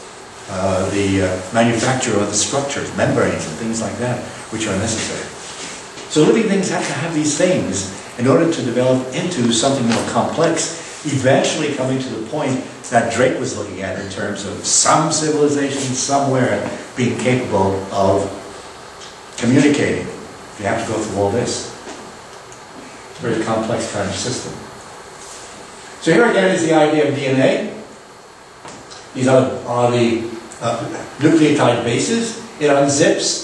The manufacture of the structures, membranes and things like that, which are necessary. So living things have to have these things in order to develop into something more complex, eventually coming to the point that Drake was looking at in terms of some civilization somewhere being capable of communicating. You have to go through all this. It's a very complex kind of system. So here again is the idea of DNA. These are the nucleotide bases. It unzips.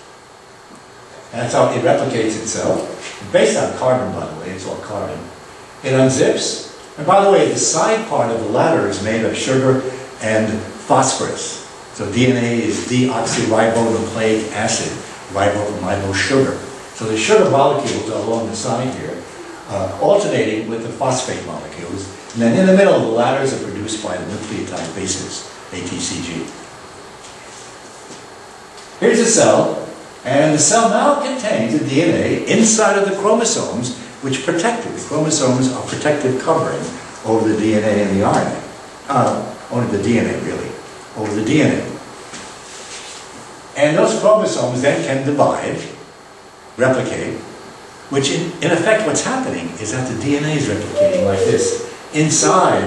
And that's how it replicates itself. It's based on carbon, by the way. It's all carbon. It unzips. And by the way, the side part of the ladder is made of sugar and phosphorus. So DNA is deoxyribonucleic acid, ribo from ribo sugar. So the sugar molecules are along the side here, alternating with the phosphate molecules. And then in the middle, the ladders are produced by the nucleotide bases, ATCG. Here's a cell, and the cell now contains the DNA inside of the chromosomes, which protect it. The chromosomes are protective covering over the DNA and the RNA. only the DNA really, over the DNA. And those chromosomes then can divide, replicate, which in effect what's happening is that the DNA is replicating like this, inside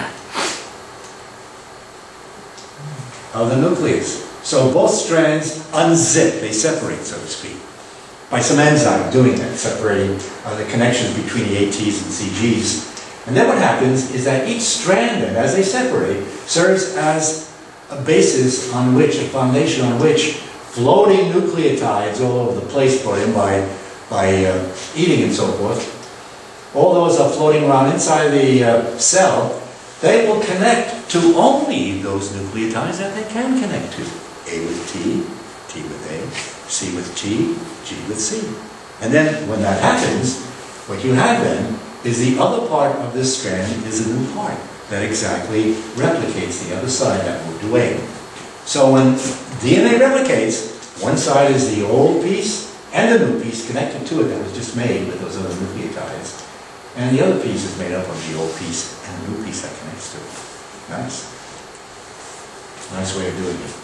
of the nucleus. So both strands unzip, they separate, so to speak, by some enzyme doing that, separating the connections between the ATs and CGs. And then what happens is that each strand then, as they separate, serves as a basis on which, a foundation on which floating nucleotides all over the place brought in by eating and so forth, all those are floating around inside the cell, they will connect to only those nucleotides that they can connect to. A with T, T with A, C with G, G with C. And then when that happens, what you have then is the other part of this strand is a new part that exactly replicates the other side that moved away. So when DNA replicates, one side is the old piece and the new piece connected to it that was just made with those other nucleotides. And the other piece is made up of the old piece and the new piece that connects to it. Nice. Nice way of doing it.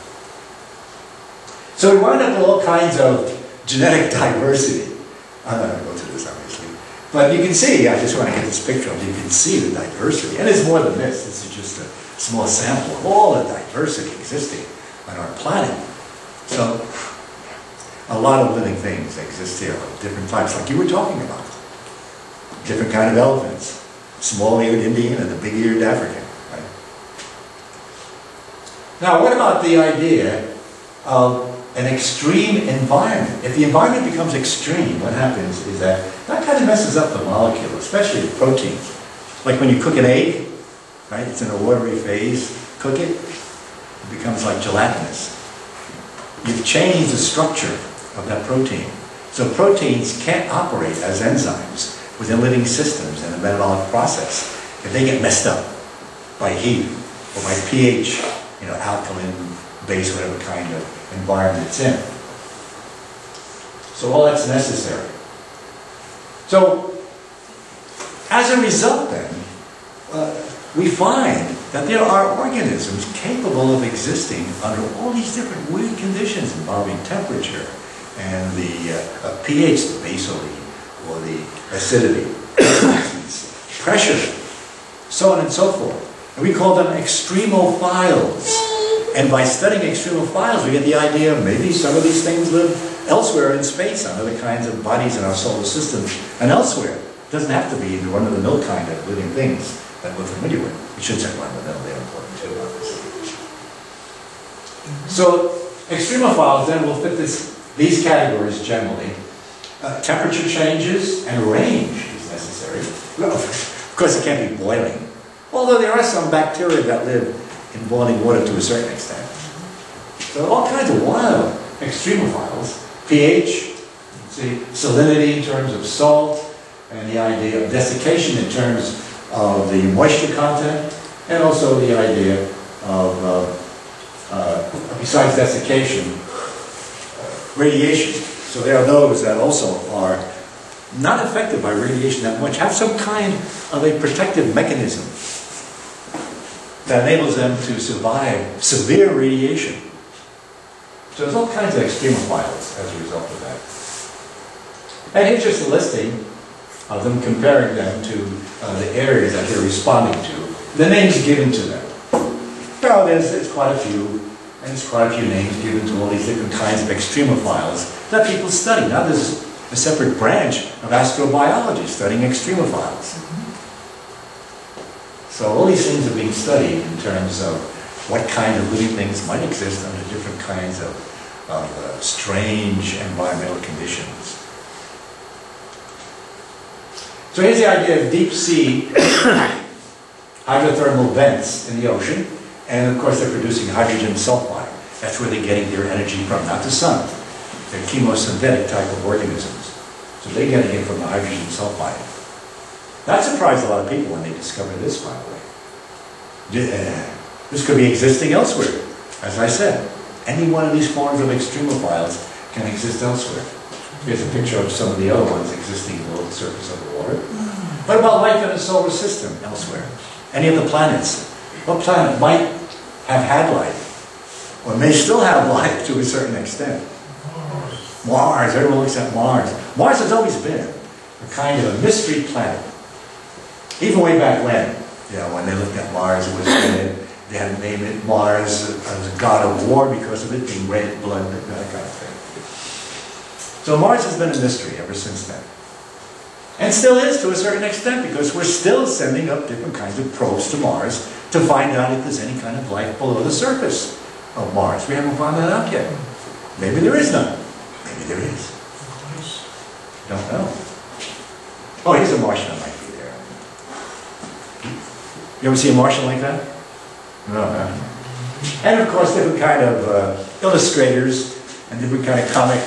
So we wind up with all kinds of genetic diversity. I'm not going to go through this, obviously. But you can see, I just want to get this picture of it, you can see the diversity. And it's more than this. This is just a small sample of all the diversity existing on our planet. So, a lot of living things exist here of different types, like you were talking about. Different kind of elephants. Small-eared Indian and the big-eared African. Right? Now, what about the idea of an extreme environment? If the environment becomes extreme, what happens is that kind of messes up the molecule, especially the proteins. Like when you cook an egg, right? It's in a watery phase. Cook it, it becomes like gelatinous. You've changed the structure of that protein. So proteins can't operate as enzymes within living systems in a metabolic process if they get messed up by heat or by pH, alkaline, base, whatever kind of environment it's in. So all that's necessary. So as a result then, we find that there are organisms capable of existing under all these different weird conditions involving temperature and the pH, the base or the acidity, pressure, so on and so forth. And we call them extremophiles. And by studying extremophiles, we get the idea of maybe some of these things live elsewhere in space, on other kinds of bodies in our solar system, and elsewhere. It doesn't have to be the run-of-the-mill kind of living things that we're familiar with. We should say run-of-the-mill, they're important too, obviously. So, extremophiles then will fit these categories generally. Temperature changes and range is necessary. Well, of course, it can't be boiling. Although there are some bacteria that live in boiling water to a certain extent. So all kinds of wild extremophiles. pH, see, salinity in terms of salt, and the idea of desiccation in terms of the moisture content, and also the idea of, besides desiccation, radiation. So there are those that also are not affected by radiation that much, have some kind of a protective mechanism that enables them to survive severe radiation. So there's all kinds of extremophiles as a result of that. And here's just a listing of them, comparing them to the areas that they're responding to, the names given to them. Well, there's quite a few, and there's quite a few names given to all these different kinds of extremophiles that people study. Now there's a separate branch of astrobiology studying extremophiles. So all these things are being studied in terms of what kind of living things might exist under different kinds of strange environmental conditions. So here's the idea of deep sea hydrothermal vents in the ocean, and of course they're producing hydrogen sulfide. That's where they're getting their energy from, not the sun. They're chemosynthetic type of organisms. So they're getting it from the hydrogen sulfide. That surprised a lot of people when they discovered this, by the way. This could be existing elsewhere. As I said, any one of these forms of extremophiles can exist elsewhere. Here's a picture of some of the other ones existing below the surface of the water. What about life in the solar system elsewhere? Any of the planets? what planet might have had life, or may still have life to a certain extent? Mars. Everyone looks at Mars. Mars has always been a kind of a mystery planet. Even way back when, when they looked at Mars, it was they had to name it Mars as a god of war because of it being red blood, that kind of thing. So Mars has been a mystery ever since then. And still is to a certain extent, because we're still sending up different kinds of probes to Mars to find out if there's any kind of life below the surface of Mars. We haven't found that out yet. Maybe there is none. Maybe there is. Don't know. Oh, here's a Martian that might be there. You ever see a Martian like that? No, no. And of course, different kind of illustrators and different kind of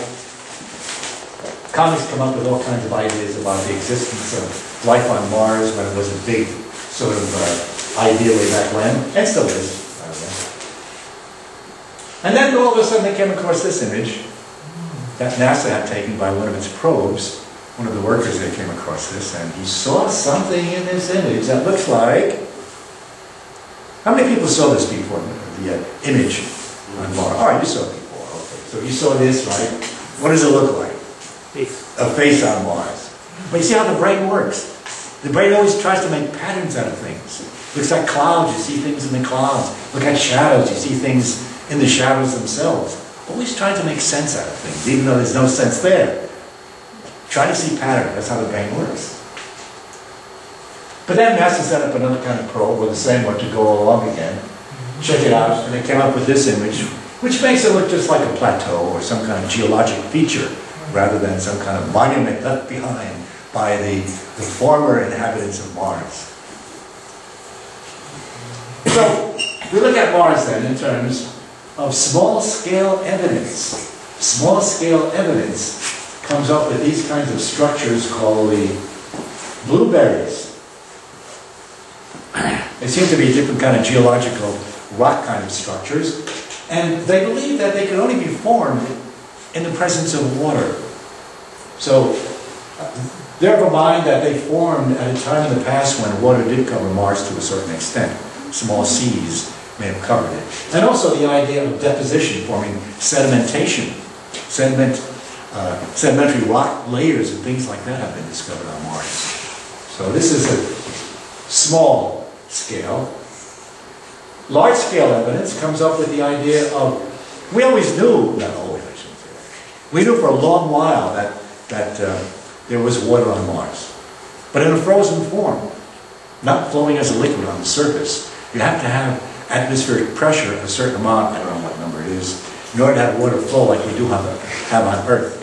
comics come up with all kinds of ideas about the existence of life on Mars when it was a big sort of idea way back when, and still is, by the way. And then all of a sudden they came across this image that NASA had taken by one of its probes. One of the workers there came across this, and he saw something in this image that looks like... How many people saw this before, the image on Mars? All right, you saw it before, okay. So you saw this, right? What does it look like? A face on Mars. But you see how the brain works. The brain always tries to make patterns out of things. Looks at clouds, you see things in the clouds. Look at shadows, you see things in the shadows themselves. Always trying to make sense out of things, even though there's no sense there. Try to see pattern, that's how the brain works. But then NASA set up another kind of probe with the same one to go along again. Check it out, and they came up with this image, which makes it look just like a plateau or some kind of geologic feature, rather than some kind of monument left behind by the former inhabitants of Mars. So, we look at Mars then in terms of small-scale evidence. Small-scale evidence comes up with these kinds of structures called the blueberries. They seem to be different kind of geological rock kind of structures, and they believe that they could only be formed in the presence of water. So they're of a mind that they formed at a time in the past when water did cover Mars to a certain extent. Small seas may have covered it. And also the idea of deposition, forming sedimentation. Sedimentary rock layers and things like that have been discovered on Mars. So this is a small scale. Large scale evidence comes up with the idea of, we always knew, not always I shouldn't say that, we knew for a long while that there was water on Mars, but in a frozen form, not flowing as a liquid on the surface. You have to have atmospheric pressure, a certain amount, I don't know what number it is, in order to have water flow like we do have on Earth.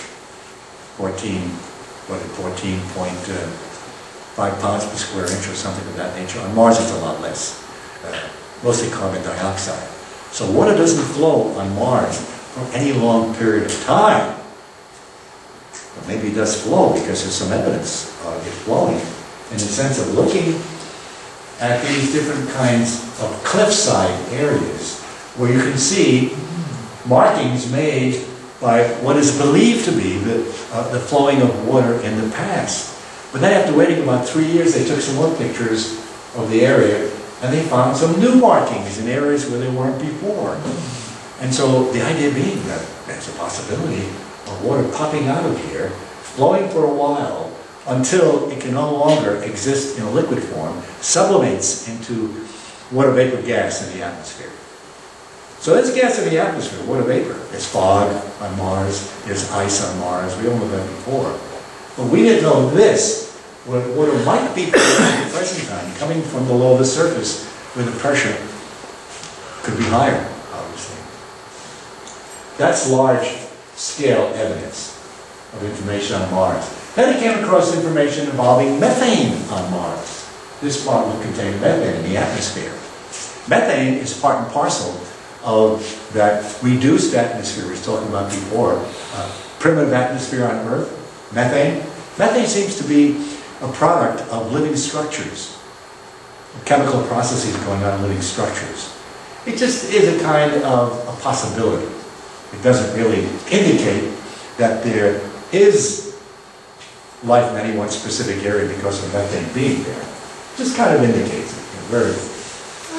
14.5 pounds per square inch or something of that nature. On Mars it's a lot less, mostly carbon dioxide. So water doesn't flow on Mars for any long period of time. But maybe it does flow because there's some evidence of it flowing in the sense of looking at these different kinds of cliffside areas where you can see markings made by what is believed to be the flowing of water in the past. But then after waiting about 3 years, they took some more pictures of the area, and they found some new markings in areas where they weren't before. And so the idea being that there's a possibility of water popping out of here, flowing for a while, until it can no longer exist in a liquid form, sublimates into water vapor gas in the atmosphere. So there's gas in the atmosphere, water vapor. There's fog on Mars, there's ice on Mars, we all know that before. But we didn't know this, what water might be at the present time, coming from below the surface, where the pressure could be higher, obviously. That's large-scale evidence of information on Mars. Then he came across information involving methane on Mars. This part would contain methane in the atmosphere. Methane is part and parcel of that reduced atmosphere we were talking about before. Primitive atmosphere on Earth, methane. Methane seems to be a product of living structures. Chemical processes going on in living structures. It just is a kind of a possibility. It doesn't really indicate that there is life in any one specific area because of methane being there. It just kind of indicates it. Very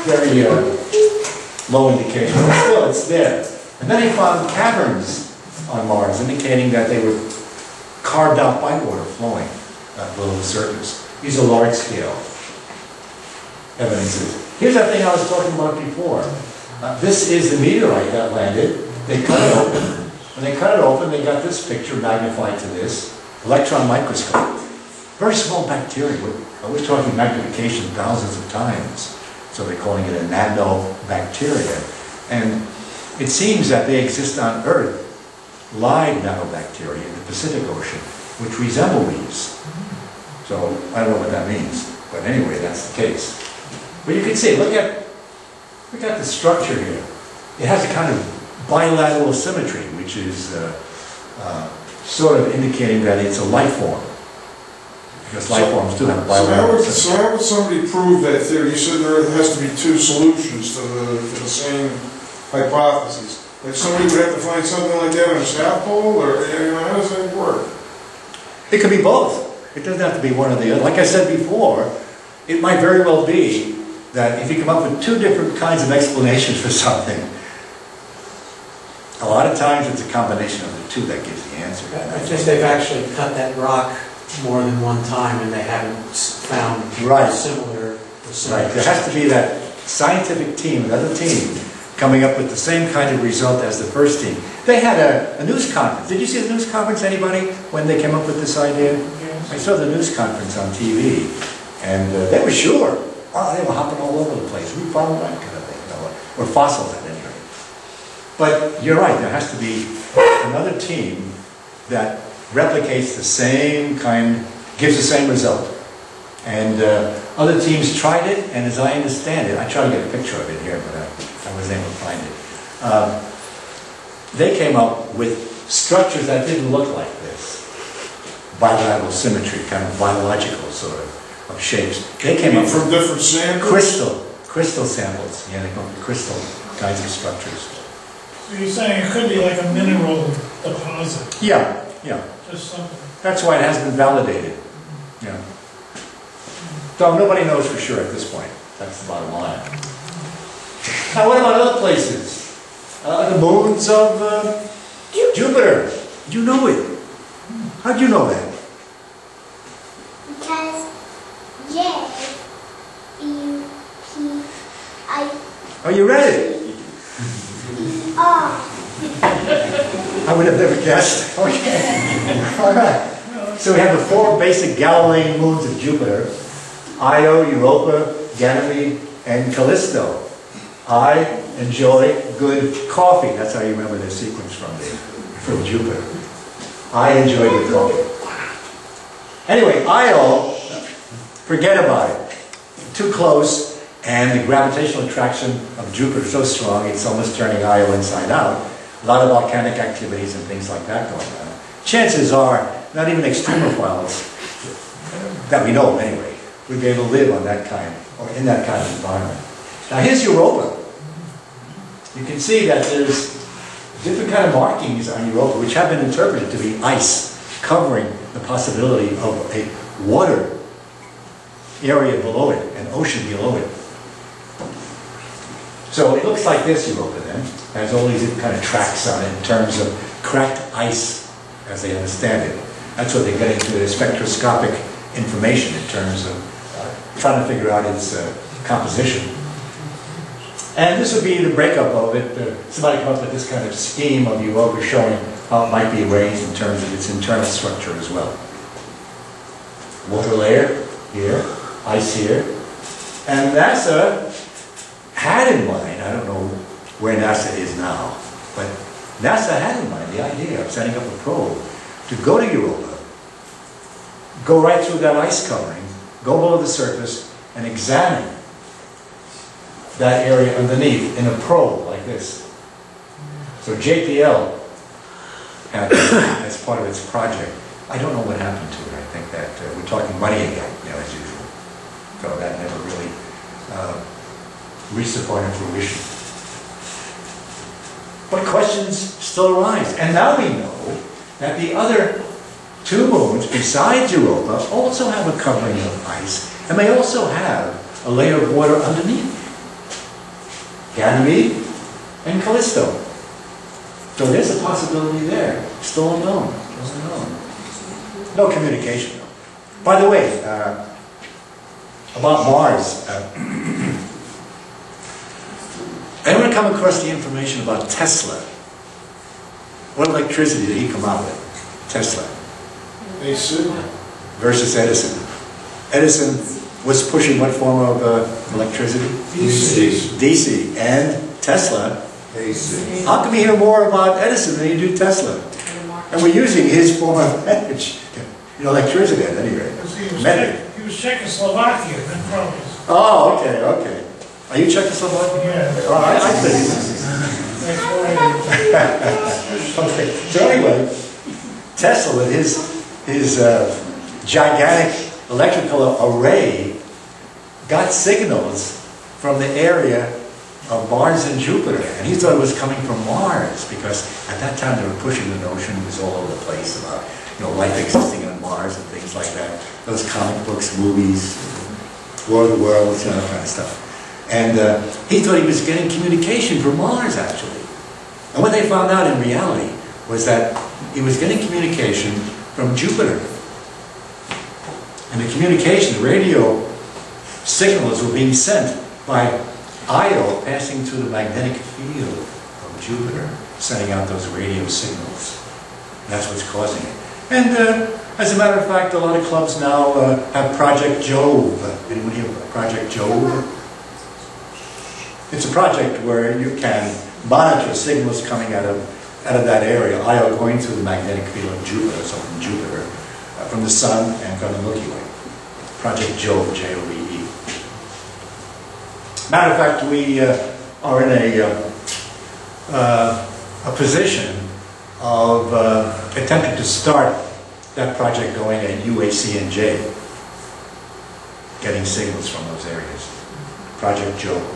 very low indication. But still, it's there. And then they found caverns on Mars, indicating that they were carved out by water flowing below the surface. These are large-scale evidences. Here's that thing I was talking about before. This is the meteorite that landed. They cut it open. When they cut it open, they got this picture magnified to this electron microscope. Very small bacteria. We're talking magnification thousands of times. So they're calling it a nanobacteria. And it seems that they exist on Earth, live nanobacteria in the Pacific Ocean, which resemble these. So I don't know what that means. But anyway, that's the case. But you can see, look at the structure here. It has a kind of bilateral symmetry, which is sort of indicating that it's a life form. Because life forms do have a bilateral symmetry. So how would somebody prove that theory? You said there has to be two solutions to the same hypothesis. Like somebody would have to find something like that on a South Pole, or how does that work? It could be both. It doesn't have to be one or the other. Like I said before, it might very well be that if you come up with two different kinds of explanations for something, a lot of times it's a combination of the two that gives the answer. I think they've actually cut that rock more than one time and they haven't found similar. Right. There has to be that scientific team, another team, coming up with the same kind of result as the first team. They had a news conference. Did you see the news conference, anybody, when they came up with this idea? Yes. I saw the news conference on TV, and they were sure. Oh, they were hopping all over the place. We found that kind of thing, or fossils at any rate. But you're right, there has to be another team that replicates the same kind, gives the same result. And other teams tried it, and as I understand it, I tried to get a picture of it here, but I wasn't able to find it. They came up with structures that didn't look like this. Bilateral symmetry, kind of biological sort of shapes. They came up from different samples? Crystal samples. Yeah, they come up with crystal kinds of structures. So you're saying it could be like a mineral deposit? Yeah, yeah. Just something. That's why it hasn't been validated. Yeah. So nobody knows for sure at this point. That's the bottom line. Now, what about other places? The moons of Jupiter. You know it. How'd you know that? Because J-U-P-I. Oh, you read it? Oh. I would have never guessed. Okay. All right. So we have the four basic Galilean moons of Jupiter: Io, Europa, Ganymede, and Callisto. I enjoy good coffee. That's how you remember the sequence from Jupiter. I enjoy good coffee. Anyway, Io, forget about it. Too close, and the gravitational attraction of Jupiter is so strong, it's almost turning Io inside out. A lot of volcanic activities and things like that going on. Chances are, not even extremophiles, that we know of anyway, would be able to live on that kind, or in that kind of environment. Now here's Europa. You can see that there's different kind of markings on Europa which have been interpreted to be ice covering the possibility of a water area below it, an ocean below it. So it looks like this, Europa then. It has all these kind of tracks on it in terms of cracked ice, as they understand it. That's what they're getting to the spectroscopic information in terms of trying to figure out its composition. And this would be the breakup of it. Somebody come up with this kind of scheme of Europa showing how it might be arranged in terms of its internal structure as well. Water layer here, ice here. And NASA had in mind, I don't know where NASA is now, but NASA had in mind the idea of setting up a probe to go to Europa, go right through that ice covering, go below the surface, and examine that area underneath in a probe like this. So JPL had as part of its project. I don't know what happened to it. I think that we're talking money again, as usual. So that never really reached the point of fruition. But questions still arise. And now we know that the other two moons, besides Europa, also have a covering of ice, and may also have a layer of water underneath. Ganymede, and Callisto. So there's a possibility there. Still unknown. Still unknown. No communication. By the way, about Mars, anyone come across the information about Tesla? What electricity did he come out with? Tesla. AC. Versus Edison. Edison was pushing what form of electricity? DC. DC. And Tesla. AC. How come you hear more about Edison than you do Tesla? And we're using his form of energy. You know, electricity at any rate. He was Czechoslovakian, then probably. Oh, okay, okay. Are you Czechoslovakian? Yeah. Oh, I think. Okay, so anyway, Tesla with his gigantic electrical array got signals from the area of Mars and Jupiter, and he thought it was coming from Mars because at that time they were pushing the notion, it was all over the place about, you know, life existing on Mars and things like that. Those comic books, movies, War of the Worlds, you know, that kind of stuff. And he thought he was getting communication from Mars, actually. And what they found out in reality was that he was getting communication from Jupiter. And the communication, the radio signals were being sent by Io passing through the magnetic field of Jupiter, sending out those radio signals. That's what's causing it. And as a matter of fact, a lot of clubs now have Project Jove. Anyone hear of Project Jove? It's a project where you can monitor signals coming out of that area, Io going through the magnetic field of Jupiter, so from Jupiter, from the Sun and from the Milky Way. Project Jove, J-O-V-E. Matter of fact, we are in a position of attempting to start that project going at UAC and J, getting signals from those areas. Project Jove.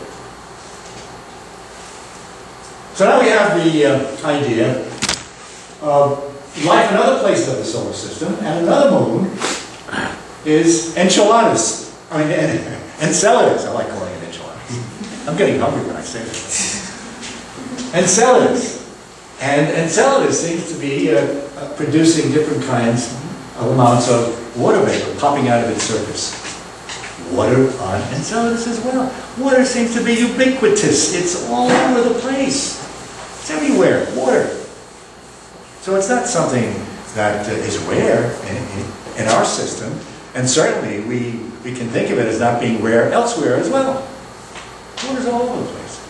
So now we have the idea of life in other places of the solar system, and another moon is Enceladus. I mean, Enceladus. I like calling it Enceladus. I'm getting hungry when I say this. Enceladus. And Enceladus seems to be producing different kinds of amounts of water vapor popping out of its surface. Water on Enceladus as well. Water seems to be ubiquitous. It's all over the place. It's everywhere, water. So it's not something that is rare in our system, and certainly we can think of it as not being rare elsewhere as well. Water's all over the place.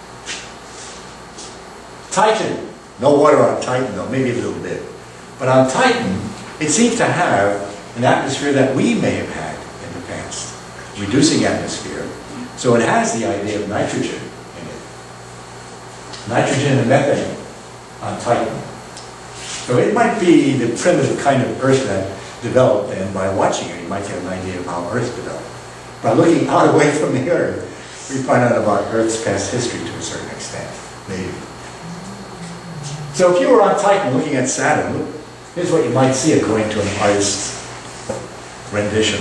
Titan. No water on Titan though, maybe a little bit. But on Titan, it seems to have an atmosphere that we may have had in the past. Reducing atmosphere. So it has the idea of nitrogen in it. Nitrogen and methane on Titan. So it might be the primitive kind of Earth that developed, and by watching it, you might get an idea of how Earth developed. By looking out away from the Earth, we find out about Earth's past history to a certain extent, maybe. So if you were on Titan looking at Saturn, here's what you might see according to an artist's rendition.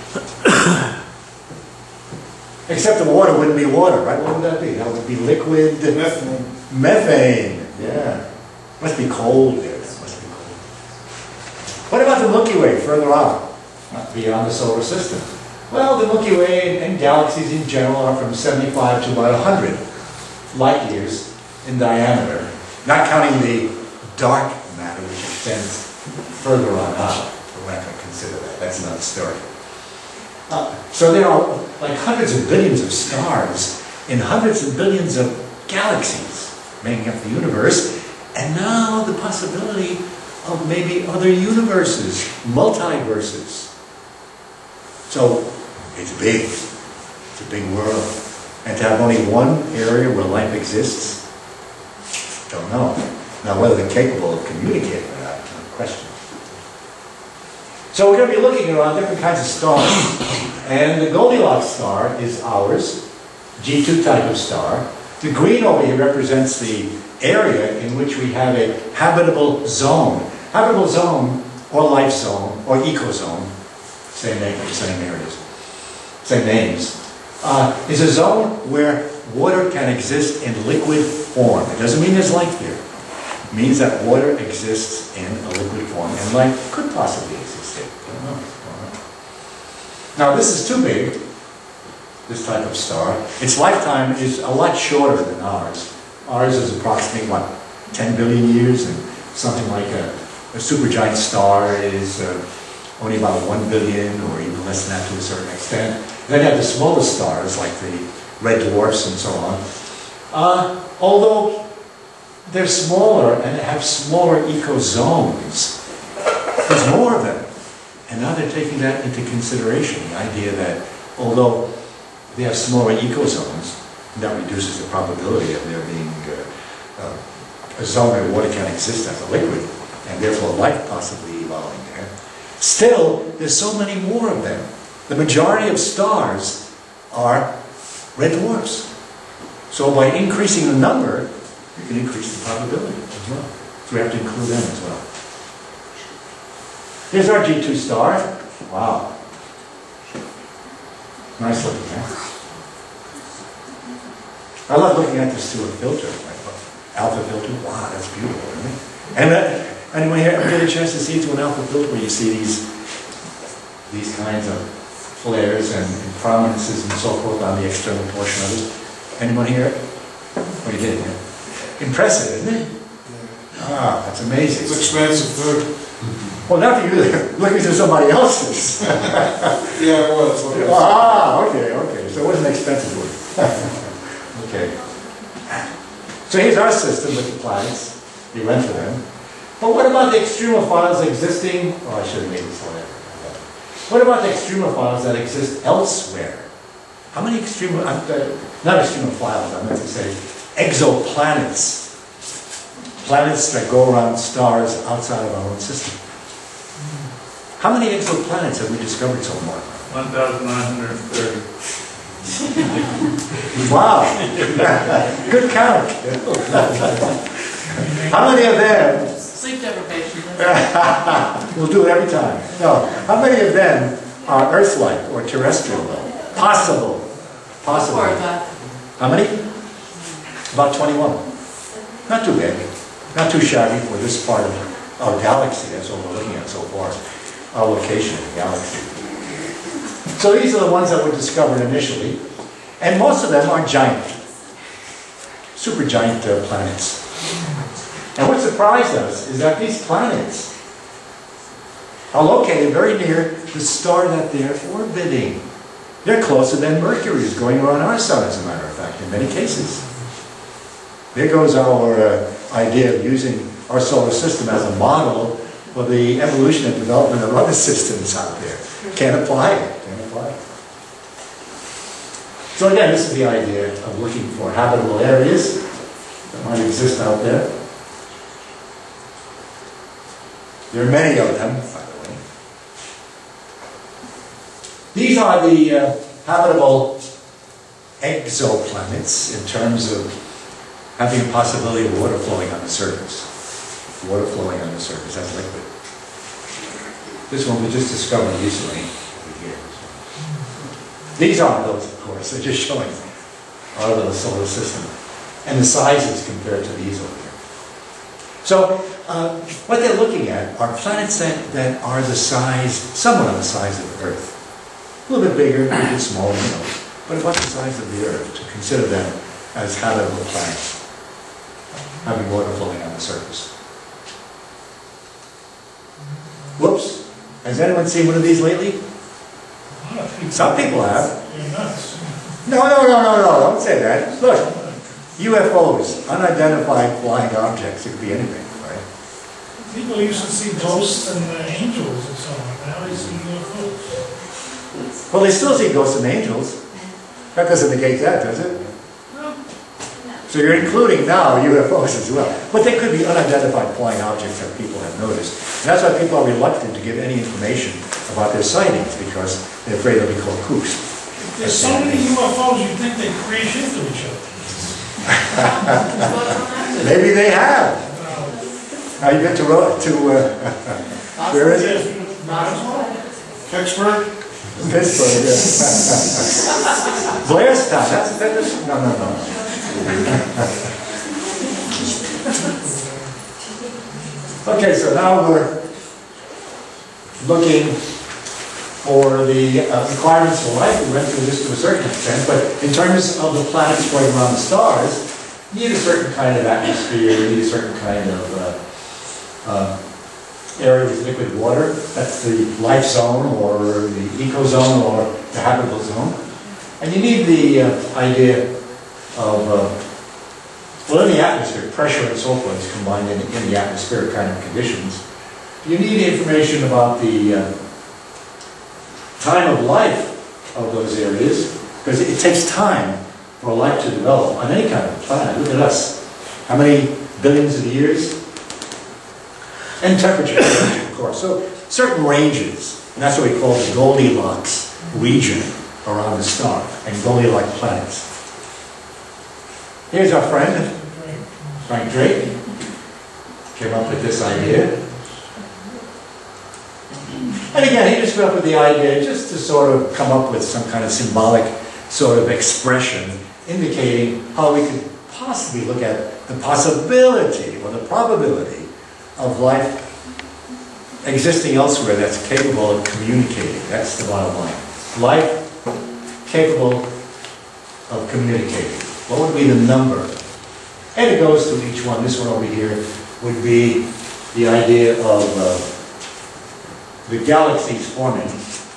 Except the water wouldn't be water, right? What would that be? That would be liquid Methane. methane. Yeah. Must be cold there. Must be cold. What about the Milky Way further out, beyond the solar system? Well, the Milky Way and galaxies in general are from 75 to about 100 light years in diameter, not counting the dark matter which extends further on out. We're not going to consider that. That's another story. So there are like hundreds of billions of stars in hundreds of billions of galaxies making up the universe, and now the possibility of maybe other universes, multiverses. So it's big. It's a big world. And to have only one area where life exists, don't know. Now whether they're capable of communicating or not, no question. So we're going to be looking around different kinds of stars. And the Goldilocks star is ours, G2 type of star. The green over here represents the area in which we have a habitable zone. Habitable zone, or life zone, or ecozone, same name, same areas, same names, is a zone where water can exist in liquid form. It doesn't mean there's life there. It means that water exists in a liquid form, and life could possibly exist there. I don't know. Now, this is too big, this type of star. Its lifetime is a lot shorter than ours. Ours is approximately, what, 10 billion years, and something like a supergiant star is only about 1 billion, or even less than that to a certain extent. Then you have the smaller stars, like the red dwarfs and so on. Although they're smaller and have smaller ecozones, there's more of them. And now they're taking that into consideration, the idea that although they have smaller ecozones, that reduces the probability of there being a zone where water can exist as a liquid, and therefore life possibly evolving there. Still, there's so many more of them. The majority of stars are red dwarfs. So by increasing the number, you can increase the probability as well. So we have to include them as well. Here's our G2 star. Wow. Nice looking, huh? I love looking at this through a filter, like alpha filter. Wow, that's beautiful, isn't it? And anyone here ever get a chance to see through an alpha filter where you see these kinds of flares and prominences and so forth on the external portion of it? Anyone here? Oh, you did, yeah. Impressive, isn't it? Ah, that's amazing. It's expensive too. Well, not for you, looking through somebody else's. Yeah, it was. Ah, okay, okay. So it wasn't expensive work. Okay. So here's our system with the planets. We went to them. But what about the extremophiles existing? Oh, I should have made this one. What about the extremophiles that exist elsewhere? How many not extremophiles, I meant to say exoplanets. Planets that go around stars outside of our own system. How many exoplanets have we discovered so far? 1,930. Wow. Good count. How many of them? Sleep deprivation. We'll do it every time. No. How many of them are Earth-like or terrestrial though? Possible. Possible. How many? About 21. Not too bad. Not too shabby for this part of our galaxy. That's what we're looking at so far. Our location in the galaxy. So these are the ones that were discovered initially. And most of them are giant. Supergiant planets. And what surprised us is that these planets are located very near the star that they're orbiting. They're closer than Mercury is going around our sun, as a matter of fact, in many cases. There goes our idea of using our solar system as a model for the evolution and development of other systems out there. Can't apply it. Can't apply it. So again, this is the idea of looking for habitable areas that might exist out there. There are many of them, by the way. These are the habitable exoplanets in terms of having a possibility of water flowing on the surface. Water flowing on the surface as liquid. This one we just discovered recently over here. These aren't those, of course. They're just showing our little solar system and the sizes compared to these over here. So what they're looking at are planets that are the size, somewhat of the size of Earth. A little bit bigger, a little bit smaller, you know, but about the size of the Earth, to consider them as habitable planets, having water flowing on the surface. Whoops. Has anyone seen one of these lately? Some people have. You're nuts. No, don't say that. Look, UFOs, unidentified flying objects, it could be anything, right? People used to see ghosts and angels and so on. Now they see UFOs. Well, they still see ghosts and angels. That doesn't negate that, does it? No. So you're including now UFOs as well. But they could be unidentified flying objects that people have noticed. And that's why people are reluctant to give any information about their sightings, because they're afraid they'll be called kooks. There's so many UFOs, you'd think they crash into each other. Maybe they have. Have you been to where is it? Pittsburgh? Pittsburgh, yeah. Blair's time, that's, no. Okay, so now we're looking for the requirements for life. We went through this to a certain extent, but in terms of the planets going around the stars, you need a certain kind of atmosphere, you need a certain kind of area with liquid water. That's the life zone, or the ecozone, or the habitable zone. And you need the idea of, well, in the atmosphere, pressure and so forth is combined in the atmospheric kind of conditions. You need information about the time of life of those areas, because it takes time for life to develop on any kind of planet. Look at us. How many billions of years? And temperature, of course. So certain ranges, and that's what we call the Goldilocks region around the star, and Goldilocks planets. Here's our friend, Frank Drake, came up with this idea. And again, he just came up with the idea just to sort of come up with some kind of symbolic sort of expression indicating how we could possibly look at the possibility or the probability of life existing elsewhere that's capable of communicating. That's the bottom line. Life capable of communicating. What would be the number? And it goes through each one. This one over here would be the idea of the galaxies forming.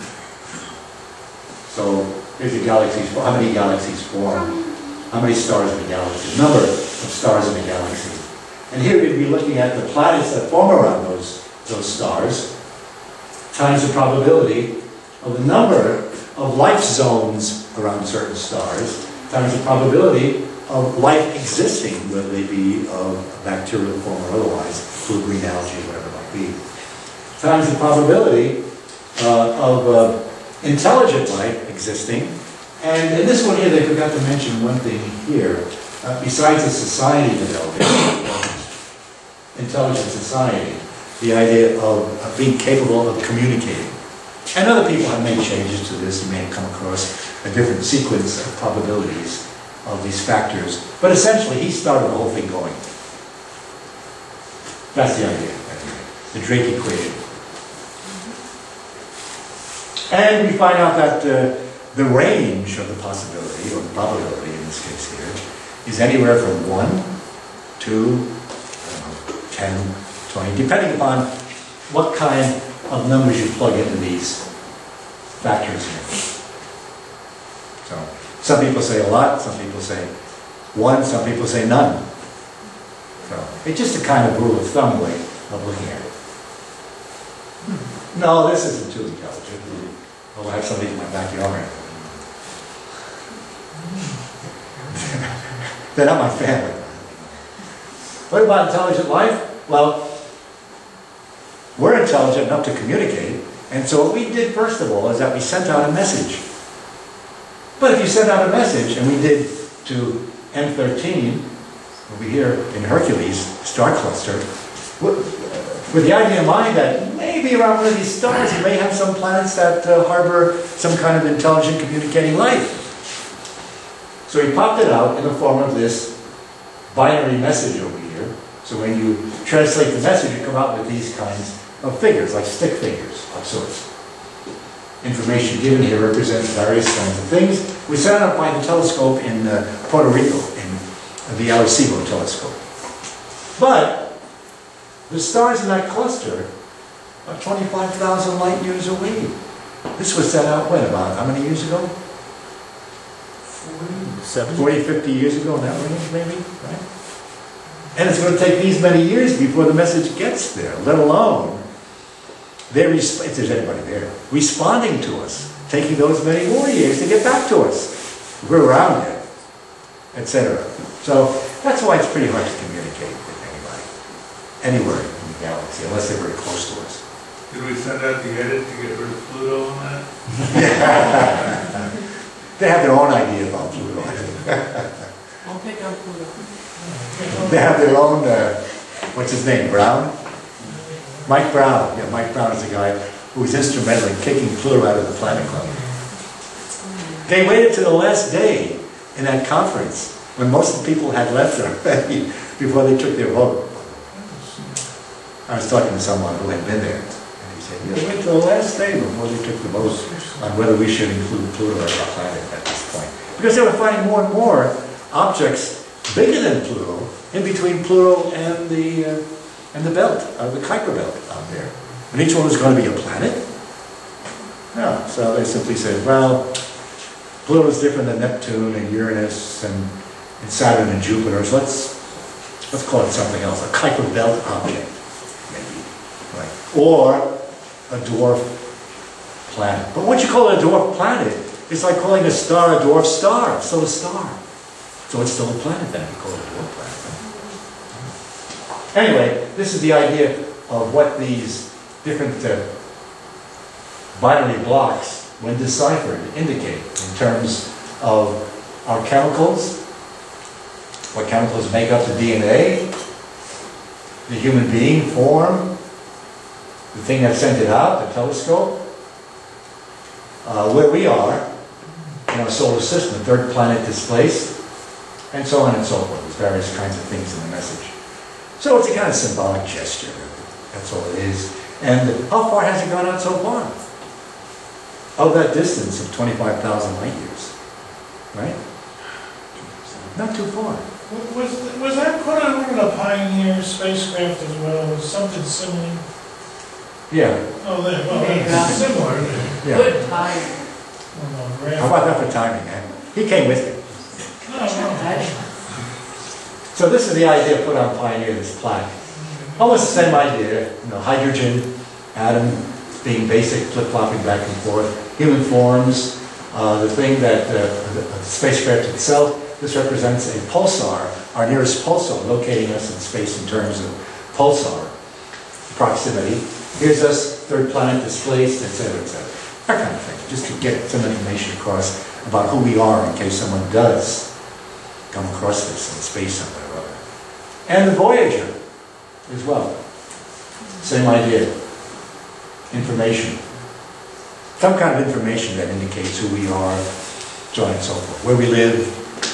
So here's the galaxies. How many galaxies form? How many stars in a galaxy? The number of stars in a galaxy. And here we'd be looking at the planets that form around those stars, times the probability of the number of life zones around certain stars, times the probability of life existing, whether they be of bacterial form or otherwise, blue green algae, whatever it might be, times the probability of intelligent life existing. And in this one here, they forgot to mention one thing here. Besides a society developing, intelligent society, the idea of being capable of communicating. And other people have made changes to this. You may have come across a different sequence of probabilities of these factors. But essentially, he started the whole thing going. That's the idea. The Drake equation. And we find out that the range of the possibility, or the probability in this case here, is anywhere from 1 to 10, 20, depending upon what kind of numbers you plug into these factors here. So, some people say a lot, some people say 1, some people say none. So, it's just a kind of rule of thumb way of looking at it. No, this isn't too intelligent. I'll have somebody in my backyard. They're not my family. What about intelligent life? Well, we're intelligent enough to communicate, and so what we did first of all is that we sent out a message. But if you sent out a message, and we did to M13, over here in Hercules, star cluster, with the idea in mind that maybe around one of these stars you may have some planets that harbor some kind of intelligent communicating life. So he popped it out in the form of this binary message over here. So when you translate the message, you come out with these kinds of figures, like stick figures of sorts. Information given here represents various kinds of things. We sent out by the telescope in Puerto Rico, in the Arecibo telescope. But the stars in that cluster are 25,000 light years away. This was sent out when, about how many years ago? 40, 50 years ago, in that range maybe, right? And it's going to take these many years before the message gets there, let alone, if there's anybody there, responding to us, taking those many more years to get back to us. We're around here, etc. So that's why it's pretty hard to communicate with anybody, anywhere in the galaxy, unless they're very close to us. Did we send out the edit to get rid of Pluto on that? They have their own idea about Pluto. I'll pick on Pluto. They have their own, what's his name, Brown? Mike Brown. Yeah, Mike Brown is the guy who was instrumental in kicking Pluto out of the Planet Club. They waited to the last day in that conference, when most of the people had left already, before they took their vote. I was talking to someone who had been there, and he said, they waited till the last day before they took the vote on whether we should include Pluto as a planet at this point. Because they were finding more and more objects bigger than Pluto, in between Pluto and the belt, the Kuiper belt out there. And each one was going to be a planet? No, so they simply said, well, Pluto is different than Neptune and Uranus and Saturn and Jupiter, so let's call it something else, a Kuiper belt object, maybe. Right. Or a dwarf planet. But what you call a dwarf planet is like calling a star a dwarf star, it's still a star. So it's still a planet then, you call it a dwarf planet. Anyway, this is the idea of what these different binary blocks, when deciphered, indicate in terms of our chemicals, what chemicals make up the DNA, the human being form, the thing that sent it out, the telescope, where we are in our solar system, the third planet displaced, and so on and so forth. There's various kinds of things in the message. So it's a kind of symbolic gesture. That's all it is. And how far has it gone out so far? Of that distance of 25,000 light years, right? Not too far. Was that put on one of the Pioneer spacecraft as well? Was something similar? Yeah. Oh, there. Well, that's similar. Yeah. Good time. How about that for timing, man? He came with me. No. So this is the idea put on Pioneer, this plaque. Almost the same idea, you know, hydrogen, atom, being basic, flip-flopping back and forth. Human forms, the thing that, the spacecraft itself, this represents a pulsar, our nearest pulsar, locating us in space in terms of pulsar proximity. Here's us, third planet displaced, etc., etc. That kind of thing, just to get some information across about who we are in case someone does come across this in space somewhere or other. And the Voyager as well. Same idea. Information. Some kind of information that indicates who we are, so on and so forth, where we live.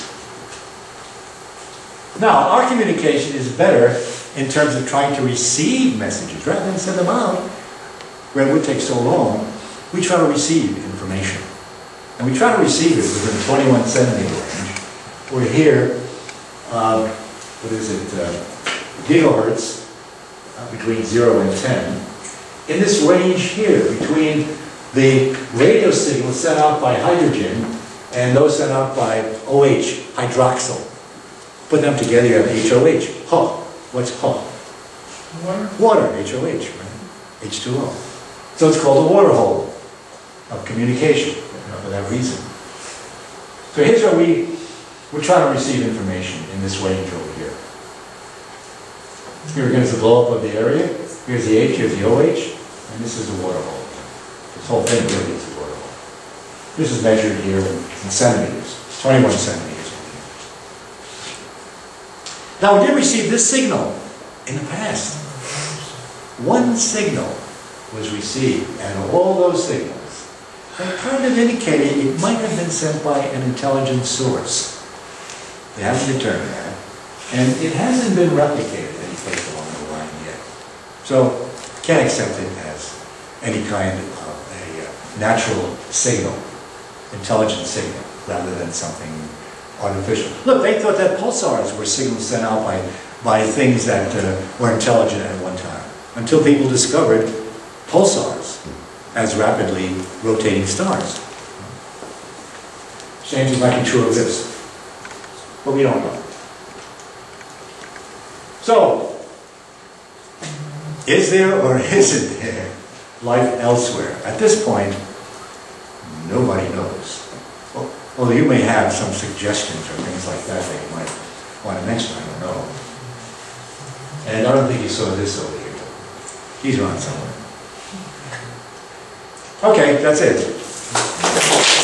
Now, our communication is better in terms of trying to receive messages rather than send them out, where it would take so long. We try to receive information. And we try to receive it within the 21 centimeter range. We're here, what is it, gigahertz, between 0 and 10. In this range here, between the radio signals sent out by hydrogen and those sent out by OH, hydroxyl. Put them together, you have HOH. Huh. What's huh? Water. Water, HOH, right? H2O. So it's called a water hole of communication, for that reason. So here's where we're trying to receive information in this range over here. Here again is the blow up of the area. Here's the H, here's the OH, and this is the water hole. This whole thing really is a water hole. This is measured here in centimeters, 21 centimeters. Now we did receive this signal in the past. One signal was received, and all those signals, that kind of indicated it might have been sent by an intelligent source. They haven't determined that. And it hasn't been replicated any place along the line yet. So, can't accept it as any kind of a natural signal, intelligent signal, rather than something artificial. Look, they thought that pulsars were signals sent out by things that were intelligent at one time, until people discovered pulsars as rapidly rotating stars. Same thing might be true of this, but we don't know. So, is there or isn't there life elsewhere? At this point, nobody knows. Although you may have some suggestions or things like that that you might want to mention, I don't know. And I don't think you saw this over here. He's around somewhere. Okay, that's it.